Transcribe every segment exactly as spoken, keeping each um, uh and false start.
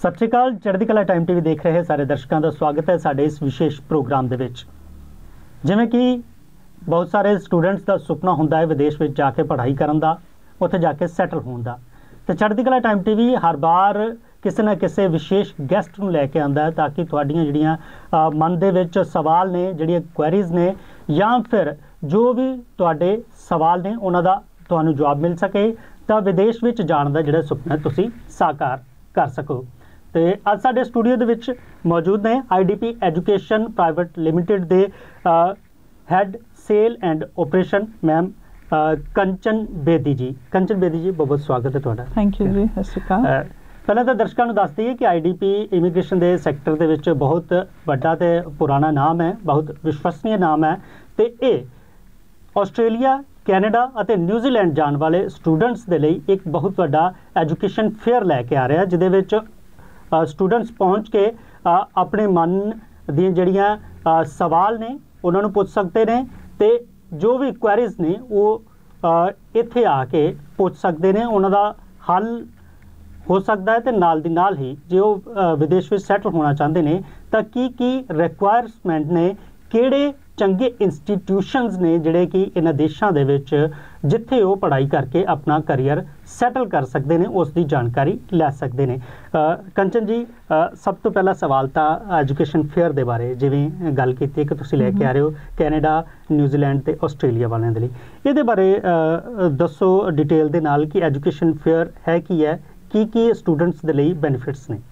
सत श्री अकाल। चढ़दी कला टाइम टीवी देख रहे सारे दर्शकों का स्वागत है साडे इस विशेष प्रोग्राम दे विच। जिवें कि बहुत सारे स्टूडेंट्स का सुपना हुंदा है विदेश में जाके पढ़ाई करन दा, उत्थे जाके सैटल होण दा, ते चढ़दी कला टाइम टीवी हर बार किसी ना किसी विशेष गैसट नूं लैके आंदा है ताकि तुहाडीआं जिहड़ियां मन दे विच सवाल ने, जिहड़ियां क्वेरीज ने या फिर जो भी तुहाडे सवाल ने उन्हां दा तुहानूं जवाब मिल सके, तां विदेश विच जाण दा जिहड़ा सुपना तुसीं साकार कर सको। तो अज साडे स्टूडियो दे विच मौजूद ने I D P education private limited दे head cell and operation ma'am Kanchan Bedi ji. Kanchan Bedi ji, बहुत बहुत स्वागत है तुहाडा। थैंक यू जी। सत श्री अकाल। पहले तो दर्शकों को दस दईए कि आई डी पी इमीग्रेशन के सैक्टर दे विच बहुत वड्डा ते पुराना नाम है, बहुत विश्वसनीय नाम है, तो ये आस्ट्रेलिया, कैनेडा और न्यूजीलैंड जाने वाले स्टूडेंट्स के लिए एक बहुत बड़ा एजुकेशन फेयर लैके आ रहा है, जिहदे विच स्टूडेंट्स पहुँच के आ, अपने मन दी जड़ियाँ सवाल ने उन्होंने पूछ सकते हैं, तो जो भी क्वेरीज ने वो इत्थे आके पूछ सकते हैं, उन्होंने हल हो सकता है। तो नाल दी नाल ही जो विदेश में सैटल होना चाहते हैं तो की की रिक्वायरमेंट ने, किहड़े चंगे इंस्टीट्यूशनस ने जिहड़े कि इन्हां देशां दे विच जिथे वो पढ़ाई करके अपना करियर सैटल कर सकते हैं, उसकी जानकारी लै सकते हैं। कंचन जी, आ, सब तो पहला सवाल था एजुकेशन फेयर के बारे, जिवें गल की कि तुसीं लैके आ रहे हो कैनेडा, न्यूजीलैंड ते आस्ट्रेलिया वालियां दे लई, इहदे बारे दसो डिटेल दे नाल कि एजुकेशन फेयर है की है, की की स्टूडेंट्स दे लई बेनिफिट्स ने।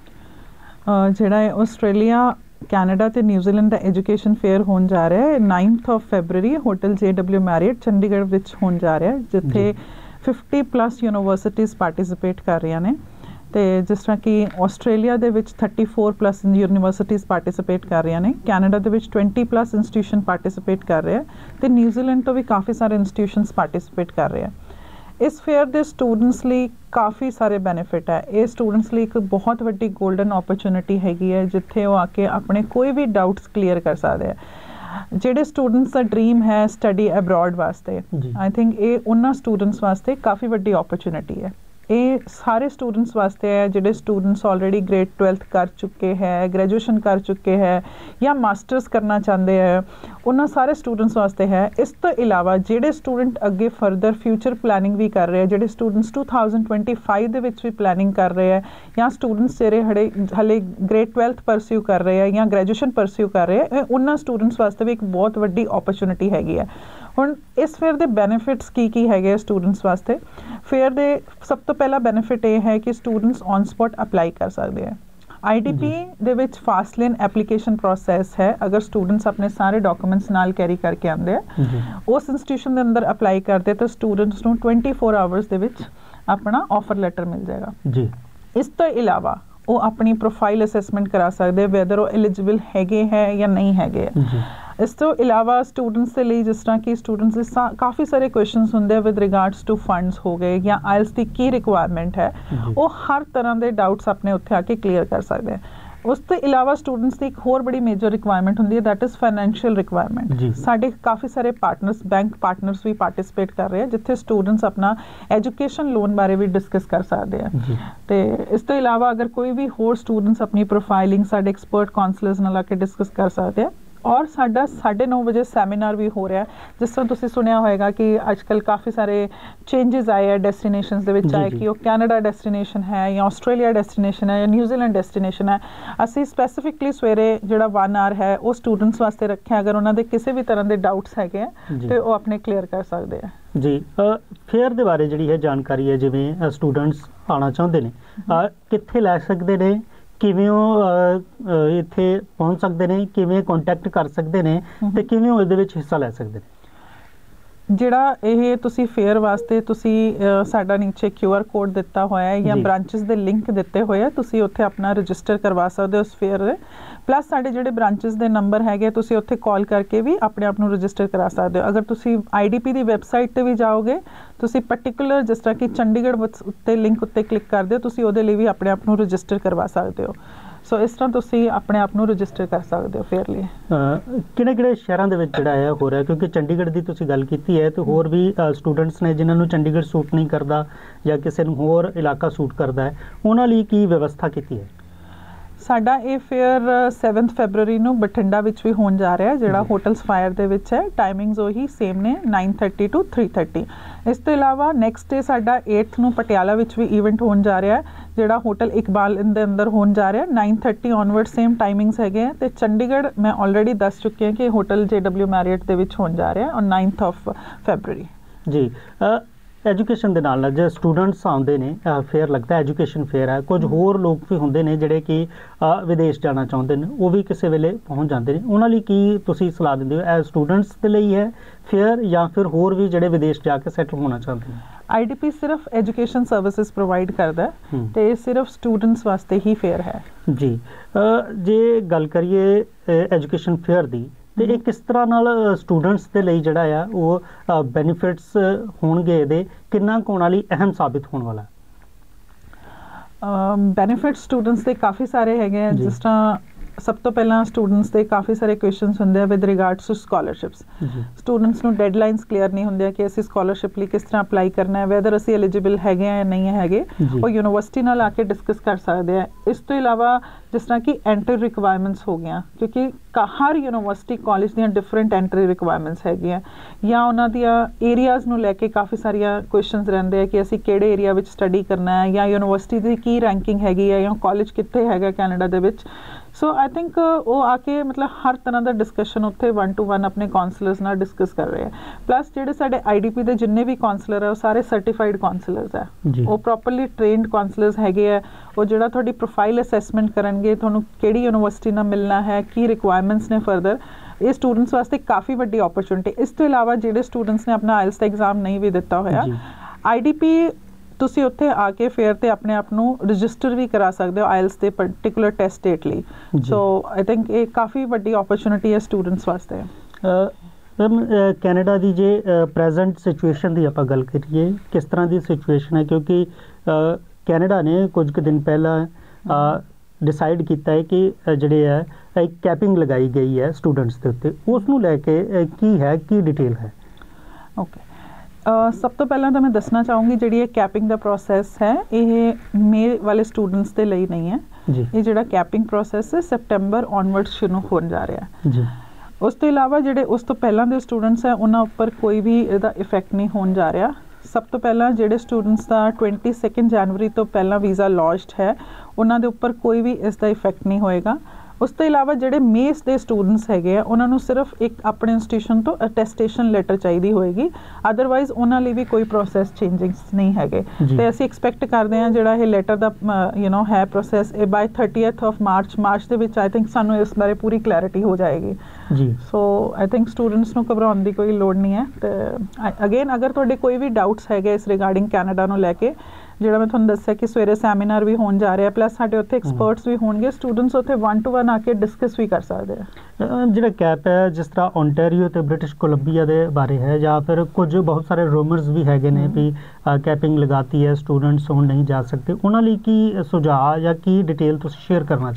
जिहड़ा आस्ट्रेलिया, कैनेडा ते न्यूजीलैंड का एजुकेशन फेयर होने जा रहा है ninth of February hotel J W Marriott Chandigarh विच होने जा रहा है, जिथे फिफ्टी प्लस यूनिवर्सिटीज़ पार्टिसिपेट कर रही ने। तो जिस तरह कि आस्ट्रेलिया दे विच thirty four plus universities participate कर रही ने, कैनेडा दे विच ट्वेंटी प्लस इंस्टीट्यूशन पार्टिसिपेट कर रहे हैं, तो न्यूजीलैंड तो भी काफ़ी सारे इंस्टीट्यूशनस पार्टिसिपेट कर रहे हैं। इस फेयर के स्टूडेंट्स लिए काफ़ी सारे बेनिफिट है। ये स्टूडेंट्स लिए एक बहुत वड्डी गोल्डन अपॉर्चुनिटी हैगी है, जिथे वो आके अपने कोई भी डाउट्स क्लीयर कर सकते हैं। जेडे स्टूडेंट्स का ड्रीम है स्टडी अब्रॉड वास्ते, आई थिंक ये उन्होंने स्टूडेंट्स वास्ते काफ़ी वड्डी अपॉर्चुनिटी है। ये सारे स्टूडेंट्स वास्ते है जिहड़े स्टूडेंट्स ऑलरेडी ग्रेड ट्वेल्थ कर चुके हैं, ग्रेजुएशन कर चुके हैं या मास्टर्स करना चाहते हैं, उन्होंने सारे स्टूडेंट्स वास्ते है। इस तो इलावा जिहड़े स्टूडेंट अगे फर्दर फ्यूचर प्लैनिंग भी कर रहे हैं, जिहड़े students two thousand twenty five दे विच भी प्लैनिंग कर रहे हैं, या स्टूडेंट्स जिहड़े हड़े हले ग्रेड ट्वेल्थ परस्यू कर रहे हैं या ग्रेजुएशन परस्यू कर रहे हैं, उन्होंने स्टूडेंट्स वास्ते भी एक बहुत वड्डी अपॉर्चुनिटी हैगी है। हुण इस फेयर के बेनिफिट्स की की है स्टूडेंट्स वास्ते। फेयर दे सब तो पहला बेनिफिट ये है कि स्टूडेंट्स ऑन स्पॉट अप्लाई कर सकते हैं। आई डी पी दे विच फास्ट लेन एप्लीकेशन प्रोसैस है। अगर स्टूडेंट्स अपने सारे डॉक्यूमेंट्स नाल कैरी करके आते हैं, उस इंस्टीट्यूशन के अंदर अप्लाई करते तो स्टूडेंट्स को ट्वेंटी फोर आवर्स दे विच अपना ऑफर लैटर मिल जाएगा जी। इस तो इलावा वो अपनी प्रोफाइल असैसमेंट करा सकते हैं, वैदर वो एलिजिबल हैगे है या नहीं हैगे। इस तो इलावा स्टूडेंट्स के लिए जिस तरह की स्टूडेंट्स काफ़ी सारे क्वेश्चंस होंगे विद रिगार्ड्स टू फंड्स हो गए या आइल्स की की रिक्वायरमेंट है, वो हर तरह के डाउट्स अपने उत्थे आके क्लीयर कर सकते हैं। उस तो इलावा स्टूडेंट्स की एक होर बड़ी मेजर रिक्वायरमेंट होंगी है, दैट इज़ फाइनैंशियल रिक्वायरमेंट। साढ़े काफ़ी सारे पार्टनर्स, बैंक पार्टनर्स भी पार्टिसिपेट कर रहे हैं, जिथे स्टूडेंट्स अपना एजुकेशन लोन बारे भी डिस्कस कर सकते हैं। तो इस तो इलावा अगर कोई भी होर स्टूडेंट्स अपनी प्रोफाइलिंग साढ़े एक्सपर्ट काउंसलर्स नाल आके डिस्कस कर सकते हैं। और साढ़ा साढ़े नौ बजे सैमीनार भी हो रहा है, जिस तरह तुसीं सुनिया होएगा कि आजकल काफ़ी सारे चेंजेस आए हैं डेस्टिनेशंस दे विच, चाहे कि वो कैनेडा डेस्टिनेशन है या आस्ट्रेलिया डेस्टिनेशन है या न्यूजीलैंड डेस्टिनेशन है। असीं स्पैसीफिकली सवेरे जिहड़ा वन आवर है वो स्टूडेंट्स वास्ते रखे, अगर उन्होंने किसी भी तरह के डाउट्स है तो वो अपने क्लीयर कर सकते हैं जी। फेयर के बारे जी है जानकारी है, जिवें स्टूडेंट्स आना चाहते हैं कित्थे लै सकते हैं, किवें ਉਹ ਇੱਥੇ पहुँच सकते हैं, किवें कॉन्टैक्ट कर सकते हैं, तो किवें ਉਹ ਇਹਦੇ ਵਿੱਚ हिस्सा ले सकते हैं। ਜਿਹੜਾ ਇਹ ਤੁਸੀਂ ਫੇਅਰ ਵਾਸਤੇ ਤੁਸੀਂ ਸਾਡਾ ਨੀਚੇ ਕਿਊ ਆਰ ਕੋਡ ਦਿੱਤਾ ਹੋਇਆ ਹੈ ਜਾਂ ਬ੍ਰਾਂਚਸ ਦੇ ਲਿੰਕ ਦਿੱਤੇ ਹੋਏ ਆ, ਤੁਸੀਂ ਉੱਥੇ ਆਪਣਾ ਰਜਿਸਟਰ ਕਰਵਾ ਸਕਦੇ ਹੋ ਉਸ ਫੇਅਰ ਦੇ। ਪਲੱਸ ਸਾਡੇ ਜਿਹੜੇ ਬ੍ਰਾਂਚਸ ਦੇ ਨੰਬਰ ਹੈਗੇ, ਤੁਸੀਂ ਉੱਥੇ ਕਾਲ ਕਰਕੇ ਵੀ ਆਪਣੇ ਆਪ ਨੂੰ ਰਜਿਸਟਰ ਕਰਾ ਸਕਦੇ ਹੋ। ਅਗਰ ਤੁਸੀਂ I D P the website 'ਤੇ ਵੀ ਜਾਓਗੇ, ਤੁਸੀਂ ਪਰਟੀਕੂਲਰ ਜਿਸ ਤਰ੍ਹਾਂ ਕਿ ਚੰਡੀਗੜ੍ਹ ਉੱਤੇ ਲਿੰਕ ਉੱਤੇ ਕਲਿੱਕ ਕਰਦੇ ਹੋ, ਤੁਸੀਂ ਉਹਦੇ ਲਈ ਵੀ ਆਪਣੇ ਆਪ ਨੂੰ ਰਜਿਸਟਰ ਕਰਵਾ ਸਕਦੇ ਹੋ। ਸੋ ਇਸ ਤਰ੍ਹਾਂ ਤੁਸੀਂ ਆਪਣੇ ਆਪ ਨੂੰ ਰਜਿਸਟਰ ਕਰ ਸਕਦੇ ਹੋ ਫੇਅਰ ਲਈ। ਕਿਹੜੇ ਕਿਹੜੇ ਸ਼ਹਿਰਾਂ ਦੇ ਵਿੱਚ ਜਿਹੜਾ ਹੈ ਹੋ ਰਿਹਾ, ਕਿਉਂਕਿ ਚੰਡੀਗੜ੍ਹ ਦੀ ਤੁਸੀਂ ਗੱਲ ਕੀਤੀ ਹੈ ਤੇ ਹੋਰ ਵੀ ਸਟੂਡੈਂਟਸ ਨੇ ਜਿਨ੍ਹਾਂ ਨੂੰ ਚੰਡੀਗੜ੍ਹ ਸੂਟ ਨਹੀਂ ਕਰਦਾ ਜਾਂ ਕਿਸੇ ਨੂੰ ਹੋਰ ਇਲਾਕਾ ਸੂਟ ਕਰਦਾ ਹੈ, ਉਹਨਾਂ ਲਈ ਕੀ ਵਿਵਸਥਾ ਕੀਤੀ ਹੈ? ਸਾਡਾ ਇਹ ਫੇਅਰ ਸੈਵਨਥ ਫੈਬਰਰੀ ਨੂੰ ਬਠਿੰਡਾ ਵਿੱਚ ਵੀ ਹੋਣ ਜਾ ਰਿਹਾ, ਜਿਹੜਾ ਹੋਟਲ ਸਫਾਇਰ ਦੇ ਵਿੱਚ ਹੈ। ਟਾਈਮਿੰਗਸ ਉਹੀ ਸੇਮ ਨੇ, nine thirty to three thirty. ਇਸ ਤੋਂ ਇਲਾਵਾ ਨੈਕਸਟ ਡੇ ਸਾਡਾ ਏਟਥ ਨੂੰ ਪਟਿਆਲਾ ਵਿੱਚ ਵੀ ਇਵੈਂਟ ਹੋਣ ਜਾ ਰਿਹਾ, ਜਿਹੜਾ ਹੋਟਲ ਇਕਬਾਲ ਦੇ ਅੰਦਰ ਹੋਣ ਜਾ ਰਿਹਾ। Nine thirty onward same timings ਹੈਗੇ ਆ। ਤੇ ਚੰਡੀਗੜ੍ਹ ਮੈਂ ਆਲਰੇਡੀ ਦੱਸ ਚੁੱਕੀ ਹਾਂ ਕਿ ਹੋਟਲ ਜੇ ਡਬਲਿਊ ਮੈਰੀਅਟ ਦੇ ਵਿੱਚ ਹੋਣ ਜਾ ਰਿਹਾ ਔਨ ਨਾਈਨਥ ਆਫ ਫੈਬਰਰੀ। ਜੀ, ਐਜੂਕੇਸ਼ਨ ਦੇ ਨਾਲ ਨਾਲ ਜੇ ਸਟੂਡੈਂਟਸ ਆਉਂਦੇ ਨੇ, ਫੇਅਰ ਲੱਗਦਾ ਐਜੂਕੇਸ਼ਨ ਫੇਅਰ ਹੈ, ਕੁਝ ਹੋਰ ਲੋਕ ਵੀ ਹੁੰਦੇ ਨੇ ਜਿਹੜੇ ਕਿ ਵਿਦੇਸ਼ ਜਾਣਾ ਚਾਹੁੰਦੇ ਨੇ, ਉਹ ਵੀ ਕਿਸੇ ਵੇਲੇ ਪਹੁੰਚ ਜਾਂਦੇ ਨੇ, ਉਹਨਾਂ ਲਈ ਕੀ ਤੁਸੀਂ ਸਲਾਹ ਦਿੰਦੇ ਹੋ? ਇਹ ਸਟੂਡੈਂਟਸ ਦੇ ਲਈ ਹੈ ਫੇਅਰ ਜਾਂ ਫਿਰ ਹੋਰ ਵੀ ਜਿਹੜੇ ਵਿਦੇਸ਼ ਜਾ ਕੇ ਸੈਟਲ ਹੋਣਾ ਚਾਹੁੰਦੇ ਨੇ? ਆਈ ਡੀ ਪੀ ਸਿਰਫ ਐਜੂਕੇਸ਼ਨ ਸਰਵਿਸਿਜ਼ ਪ੍ਰੋਵਾਈਡ ਕਰਦਾ ਤੇ ਸਿਰਫ ਸਟੂਡੈਂਟਸ ਵਾਸਤੇ ਹੀ ਫੇਅਰ ਹੈ। ਜੀ, ਜੇ ਗੱਲ ਕਰੀਏ ਐਜੂਕੇਸ਼ਨ ਫੇਅਰ ਦੀ, ਤੇ ਇਹ ਕਿਸ ਤਰ੍ਹਾਂ ਨਾਲ ਸਟੂਡੈਂਟਸ ਦੇ ਲਈ ਜਿਹੜਾ ਆ ਉਹ ਬੈਨੀਫਿਟਸ ਹੋਣਗੇ, ਇਹਦੇ ਕਿੰਨਾ ਕੁ ਉਹਨਾਂ ਲਈ ਅਹਿਮ ਸਾਬਿਤ ਹੋਣ ਵਾਲਾ? ਬੈਨੀਫਿਟ ਸਟੂਡੈਂਟਸ ਦੇ ਕਾਫੀ ਸਾਰੇ ਹੈਗੇ ਆ। ਜਿਸ ਤਰ੍ਹਾਂ ਸਭ ਤੋਂ ਪਹਿਲਾਂ ਸਟੂਡੈਂਟਸ ਦੇ ਕਾਫੀ ਸਾਰੇ ਕੁਐਸਚਨਸ ਹੁੰਦੇ ਆ with regards to scholarships. Students ਨੂੰ ਡੈਡਲਾਈਨਸ ਕਲੀਅਰ ਨਹੀਂ ਹੁੰਦੇ ਕਿ ਅਸੀਂ ਸਕਾਲਰਸ਼ਿਪ ਲਈ ਕਿਸ ਤਰ੍ਹਾਂ ਅਪਲਾਈ ਕਰਨਾ ਹੈ, ਵੈਦਰ ਅਸੀਂ ਐਲੀਜੀਬਲ ਹੈਗੇ ਆ ਜਾਂ ਨਹੀਂ ਹੈਗੇ, ਉਹ ਯੂਨੀਵਰਸਿਟੀ ਨਾਲ ਆ ਕੇ ਡਿਸਕਸ ਕਰ ਸਕਦੇ ਆ। ਇਸ ਤੋਂ ਇਲਾਵਾ ਜਿਸ ਤਰ੍ਹਾਂ ਕਿ ਐਂਟਰੀ ਰਿਕੁਆਇਰਮੈਂਟਸ ਹੋ ਗਈਆਂ, ਕਿਉਂਕਿ ਹਰ ਯੂਨੀਵਰਸਿਟੀ ਕਾਲਜ ਦੀਆਂ ਡਿਫਰੈਂਟ ਐਂਟਰੀ ਰਿਕੁਆਇਰਮੈਂਟਸ ਹੈਗੀਆਂ, ਜਾਂ ਉਹਨਾਂ ਦੀਆਂ ਏਰੀਆਜ਼ ਨੂੰ ਲੈ ਕੇ ਕਾਫੀ ਸਾਰੀਆਂ ਕੁਐਸਚਨਸ ਰਹਿੰਦੇ ਆ ਕਿ ਅਸੀਂ ਕਿਹੜੇ ਏਰੀਆ ਵਿੱਚ ਸਟੱਡੀ ਕਰਨਾ ਹੈ, ਜਾਂ ਯੂਨੀਵਰਸਿਟੀ ਦੀ ਕੀ ਰੈਂਕਿੰਗ ਹੈਗੀ ਹੈ, ਜਾਂ ਕਾਲਜ ਕਿੱਥੇ ਹੈਗਾ ਕੈਨੇਡਾ ਦੇ ਵਿੱਚ। ਸੋ ਆਈ ਥਿੰਕ ਉਹ ਆ ਕੇ ਮਤਲਬ ਹਰ ਤਰ੍ਹਾਂ ਦਾ ਡਿਸਕਸ਼ਨ ਉੱਥੇ ਵਨ ਟੂ ਵਨ ਆਪਣੇ ਕਾਉਂਸਲਰਸ ਨਾਲ ਡਿਸਕਸ ਕਰ ਰਹੇ ਆ। ਪਲੱਸ ਜਿਹੜੇ ਸਾਡੇ ਆਈ ਡੀ ਪੀ ਦੇ ਜਿੰਨੇ ਵੀ ਕਾਉਂਸਲਰ ਆ ਉਹ ਸਾਰੇ ਸਰਟੀਫਾਈਡ ਕਾਉਂਸਲਰਸ ਆ, ਉਹ ਪ੍ਰੋਪਰਲੀ ਟ੍ਰੇਨਡ ਕਾਉਂਸਲਰਸ ਹੈਗੇ ਆ। ਉਹ ਜਿਹੜਾ ਤੁਹਾਡੀ ਪ੍ਰੋਫਾਈਲ ਅਸੈਸਮੈਂਟ ਕਰਨਗੇ, ਤੁਹਾਨੂੰ ਕਿਹੜੀ ਯੂਨੀਵਰਸਿਟੀ ਨਾਲ ਮਿਲਣਾ ਹੈ, ਕੀ ਰਿਕੁਆਇਰਮੈਂਟਸ ਨੇ ਫਰਦਰ, ਇਹ ਸਟੂਡੈਂਟਸ ਵਾਸਤੇ ਕਾਫੀ ਵੱਡੀ ਓਪਰਚੁਨਿਟੀ। ਇਸ ਤੋਂ ਇਲਾਵਾ ਜਿਹੜੇ ਸਟੂਡੈਂਟਸ ਨੇ ਆਪਣਾ ਆਇਲਸ ਦਾ ਐਗਜ਼ਾਮ ਨਹੀਂ ਵੀ ਦਿੱਤਾ ਹੋਇਆ, ਆਈ ਡੀ ਪੀ ਤੁਸੀਂ ਉੱਥੇ ਆ ਕੇ ਫੇਅਰ ਤੇ ਆਪਣੇ ਆਪ ਨੂੰ ਰਜਿਸਟਰ ਵੀ ਕਰਾ ਸਕਦੇ ਹੋ ਆਇਲਸ ਦੇ ਪਰਟੀਕੂਲਰ ਟੈਸਟ ਡੇਟ ਲਈ। ਸੋ ਆਈ ਥਿੰਕ ਇਹ ਕਾਫੀ ਵੱਡੀ ਓਪਰਚੁਨਿਟੀ ਹੈ ਸਟੂਡੈਂਟਸ ਵਾਸਤੇ। ਮੈਮ, ਕੈਨੇਡਾ ਦੀ ਜੇ ਪ੍ਰੈਜ਼ੈਂਟ ਸਿਚੁਏਸ਼ਨ ਦੀ ਆਪਾਂ ਗੱਲ ਕਰੀਏ, ਕਿਸ ਤਰ੍ਹਾਂ ਦੀ ਸਿਚੁਏਸ਼ਨ ਹੈ? ਕਿਉਂਕਿ ਕੈਨੇਡਾ ਨੇ ਕੁਝ ਕੁ ਦਿਨ ਪਹਿਲਾਂ ਡਿਸਾਈਡ ਕੀਤਾ ਹੈ ਕਿ ਜਿਹੜੇ ਹੈ ਇੱਕ ਕੈਪਿੰਗ ਲਗਾਈ ਗਈ ਹੈ ਸਟੂਡੈਂਟਸ ਦੇ ਉੱਤੇ, ਉਸ ਨੂੰ ਲੈ ਕੇ ਕੀ ਹੈ, ਕੀ ਡਿਟੇਲ ਹੈ? ਓਕੇ, ਸਭ ਤੋਂ ਪਹਿਲਾਂ ਤਾਂ ਮੈਂ ਦੱਸਣਾ ਚਾਹੂੰਗੀ ਜਿਹੜੀ ਇਹ ਕੈਪਿੰਗ ਦਾ ਪ੍ਰੋਸੈਸ ਹੈ, ਇਹ ਮੇ ਵਾਲੇ ਸਟੂਡੈਂਟਸ ਦੇ ਲਈ ਨਹੀਂ ਹੈ ਜੀ। ਇਹ ਜਿਹੜਾ ਕੈਪਿੰਗ ਪ੍ਰੋਸੈਸ ਹੈ ਸੈਪਟੈਂਬਰ ਔਨਵਰਡ ਸ਼ੁਰੂ ਹੋਣ ਜਾ ਰਿਹਾ ਜੀ। ਉਸ ਤੋਂ ਇਲਾਵਾ ਜਿਹੜੇ ਉਸ ਤੋਂ ਪਹਿਲਾਂ ਦੇ ਸਟੂਡੈਂਟਸ ਹੈ ਉਹਨਾਂ ਉੱਪਰ ਕੋਈ ਵੀ ਇਹਦਾ ਇਫੈਕਟ ਨਹੀਂ ਹੋਣ ਜਾ ਰਿਹਾ। ਸਭ ਤੋਂ ਪਹਿਲਾਂ ਜਿਹੜੇ ਸਟੂਡੈਂਟਸ ਦਾ ਟਵੈਂਟੀ ਸੈਕਿੰਡ ਜਨਵਰੀ ਤੋਂ ਪਹਿਲਾਂ ਵੀਜ਼ਾ ਲੌਂਚਡ ਹੈ, ਉਹਨਾਂ ਦੇ ਉੱਪਰ ਕੋਈ ਵੀ ਇਸ ਦਾ ਇਫੈਕਟ ਨਹੀਂ ਹੋਏਗਾ। ਉਸ ਤੋਂ ਇਲਾਵਾ ਜਿਹੜੇ ਮੇਸ ਦੇ ਸਟੂਡੈਂਟਸ ਹੈਗੇ ਆ ਉਹਨਾਂ ਨੂੰ ਸਿਰਫ ਇੱਕ ਆਪਣੇ ਇੰਸਟੀਟਿਊਸ਼ਨ ਤੋਂ ਅਟੈਸਟੇਸ਼ਨ ਲੈਟਰ ਚਾਹੀਦੀ ਹੋਏਗੀ, ਅਦਰਵਾਈਜ਼ ਉਹਨਾਂ ਲਈ ਵੀ ਕੋਈ ਪ੍ਰੋਸੈਸ ਚੇਂਜਿੰਗਸ ਨਹੀਂ ਹੈਗੇ। ਤੇ ਅਸੀਂ ਐਕਸਪੈਕਟ ਕਰਦੇ ਹਾਂ ਜਿਹੜਾ ਇਹ ਲੈਟਰ ਦਾ ਯੂ نو ਹੈ ਪ੍ਰੋਸੈਸ, ਇਹ by thirtieth of March March ਦੇ ਵਿੱਚ ਆਈ ਥਿੰਕ ਸਾਨੂੰ ਇਸ ਬਾਰੇ ਪੂਰੀ ਕਲੈਰਿਟੀ ਹੋ ਜਾਏਗੀ ਜੀ। ਸੋ ਆਈ ਥਿੰਕ ਸਟੂਡੈਂਟਸ ਨੂੰ ਘਬਰਾਉਣ ਦੀ ਕੋਈ ਲੋੜ ਨਹੀਂ ਹੈ। ਤੇ ਅਗੇਨ ਅਗਰ ਤੁਹਾਡੇ ਕੋਈ ਵੀ ਡਾਊਟਸ ਹੈਗੇ ਇਸ ਰਿਗਾਰਡਿੰਗ ਕੈਨੇਡਾ ਨੂੰ ਲੈ ਕੇ, ਜਿਹੜਾ ਮੈਂ ਤੁਹਾਨੂੰ ਦੱਸਿਆ ਕਿ ਸਵੇਰੇ ਸੈਮੀਨਾਰ ਵੀ ਹੋਣ ਜਾ ਰਿਹਾ, ਪਲੱਸ ਸਾਡੇ ਉੱਥੇ ਐਕਸਪਰਟਸ ਵੀ ਹੋਣਗੇ, ਸਟੂਡੈਂਟਸ ਉੱਥੇ ਵਨ ਟੂ ਵਨ ਆ ਕੇ ਡਿਸਕਸ ਵੀ ਕਰ ਸਕਦੇ ਆ। ਜਿਹੜਾ ਕੈਪ ਹੈ ਜਿਸ ਤਰ੍ਹਾਂ ਓਨਟਾਰੀਓ ਤੇ ਬ੍ਰਿਟਿਸ਼ ਕੋਲੰਬੀਆ ਦੇ ਬਾਰੇ ਹੈ, ਜਾਂ ਫਿਰ ਕੁਝ ਬਹੁਤ ਸਾਰੇ ਰੂਮਰਸ ਵੀ ਹੈਗੇ ਨੇ ਵੀ ਕੈਪਿੰਗ ਲਗਾਤੀ ਹੈ, ਸਟੂਡੈਂਟਸ ਹੁਣ ਨਹੀਂ ਜਾ ਸਕਦੇ, ਉਹਨਾਂ ਲਈ ਕੀ ਸੁਝਾਅ ਜਾਂ ਕੀ ਡਿਟੇਲ ਤੁਸੀਂ ਸ਼ੇਅਰ ਕਰਨਾ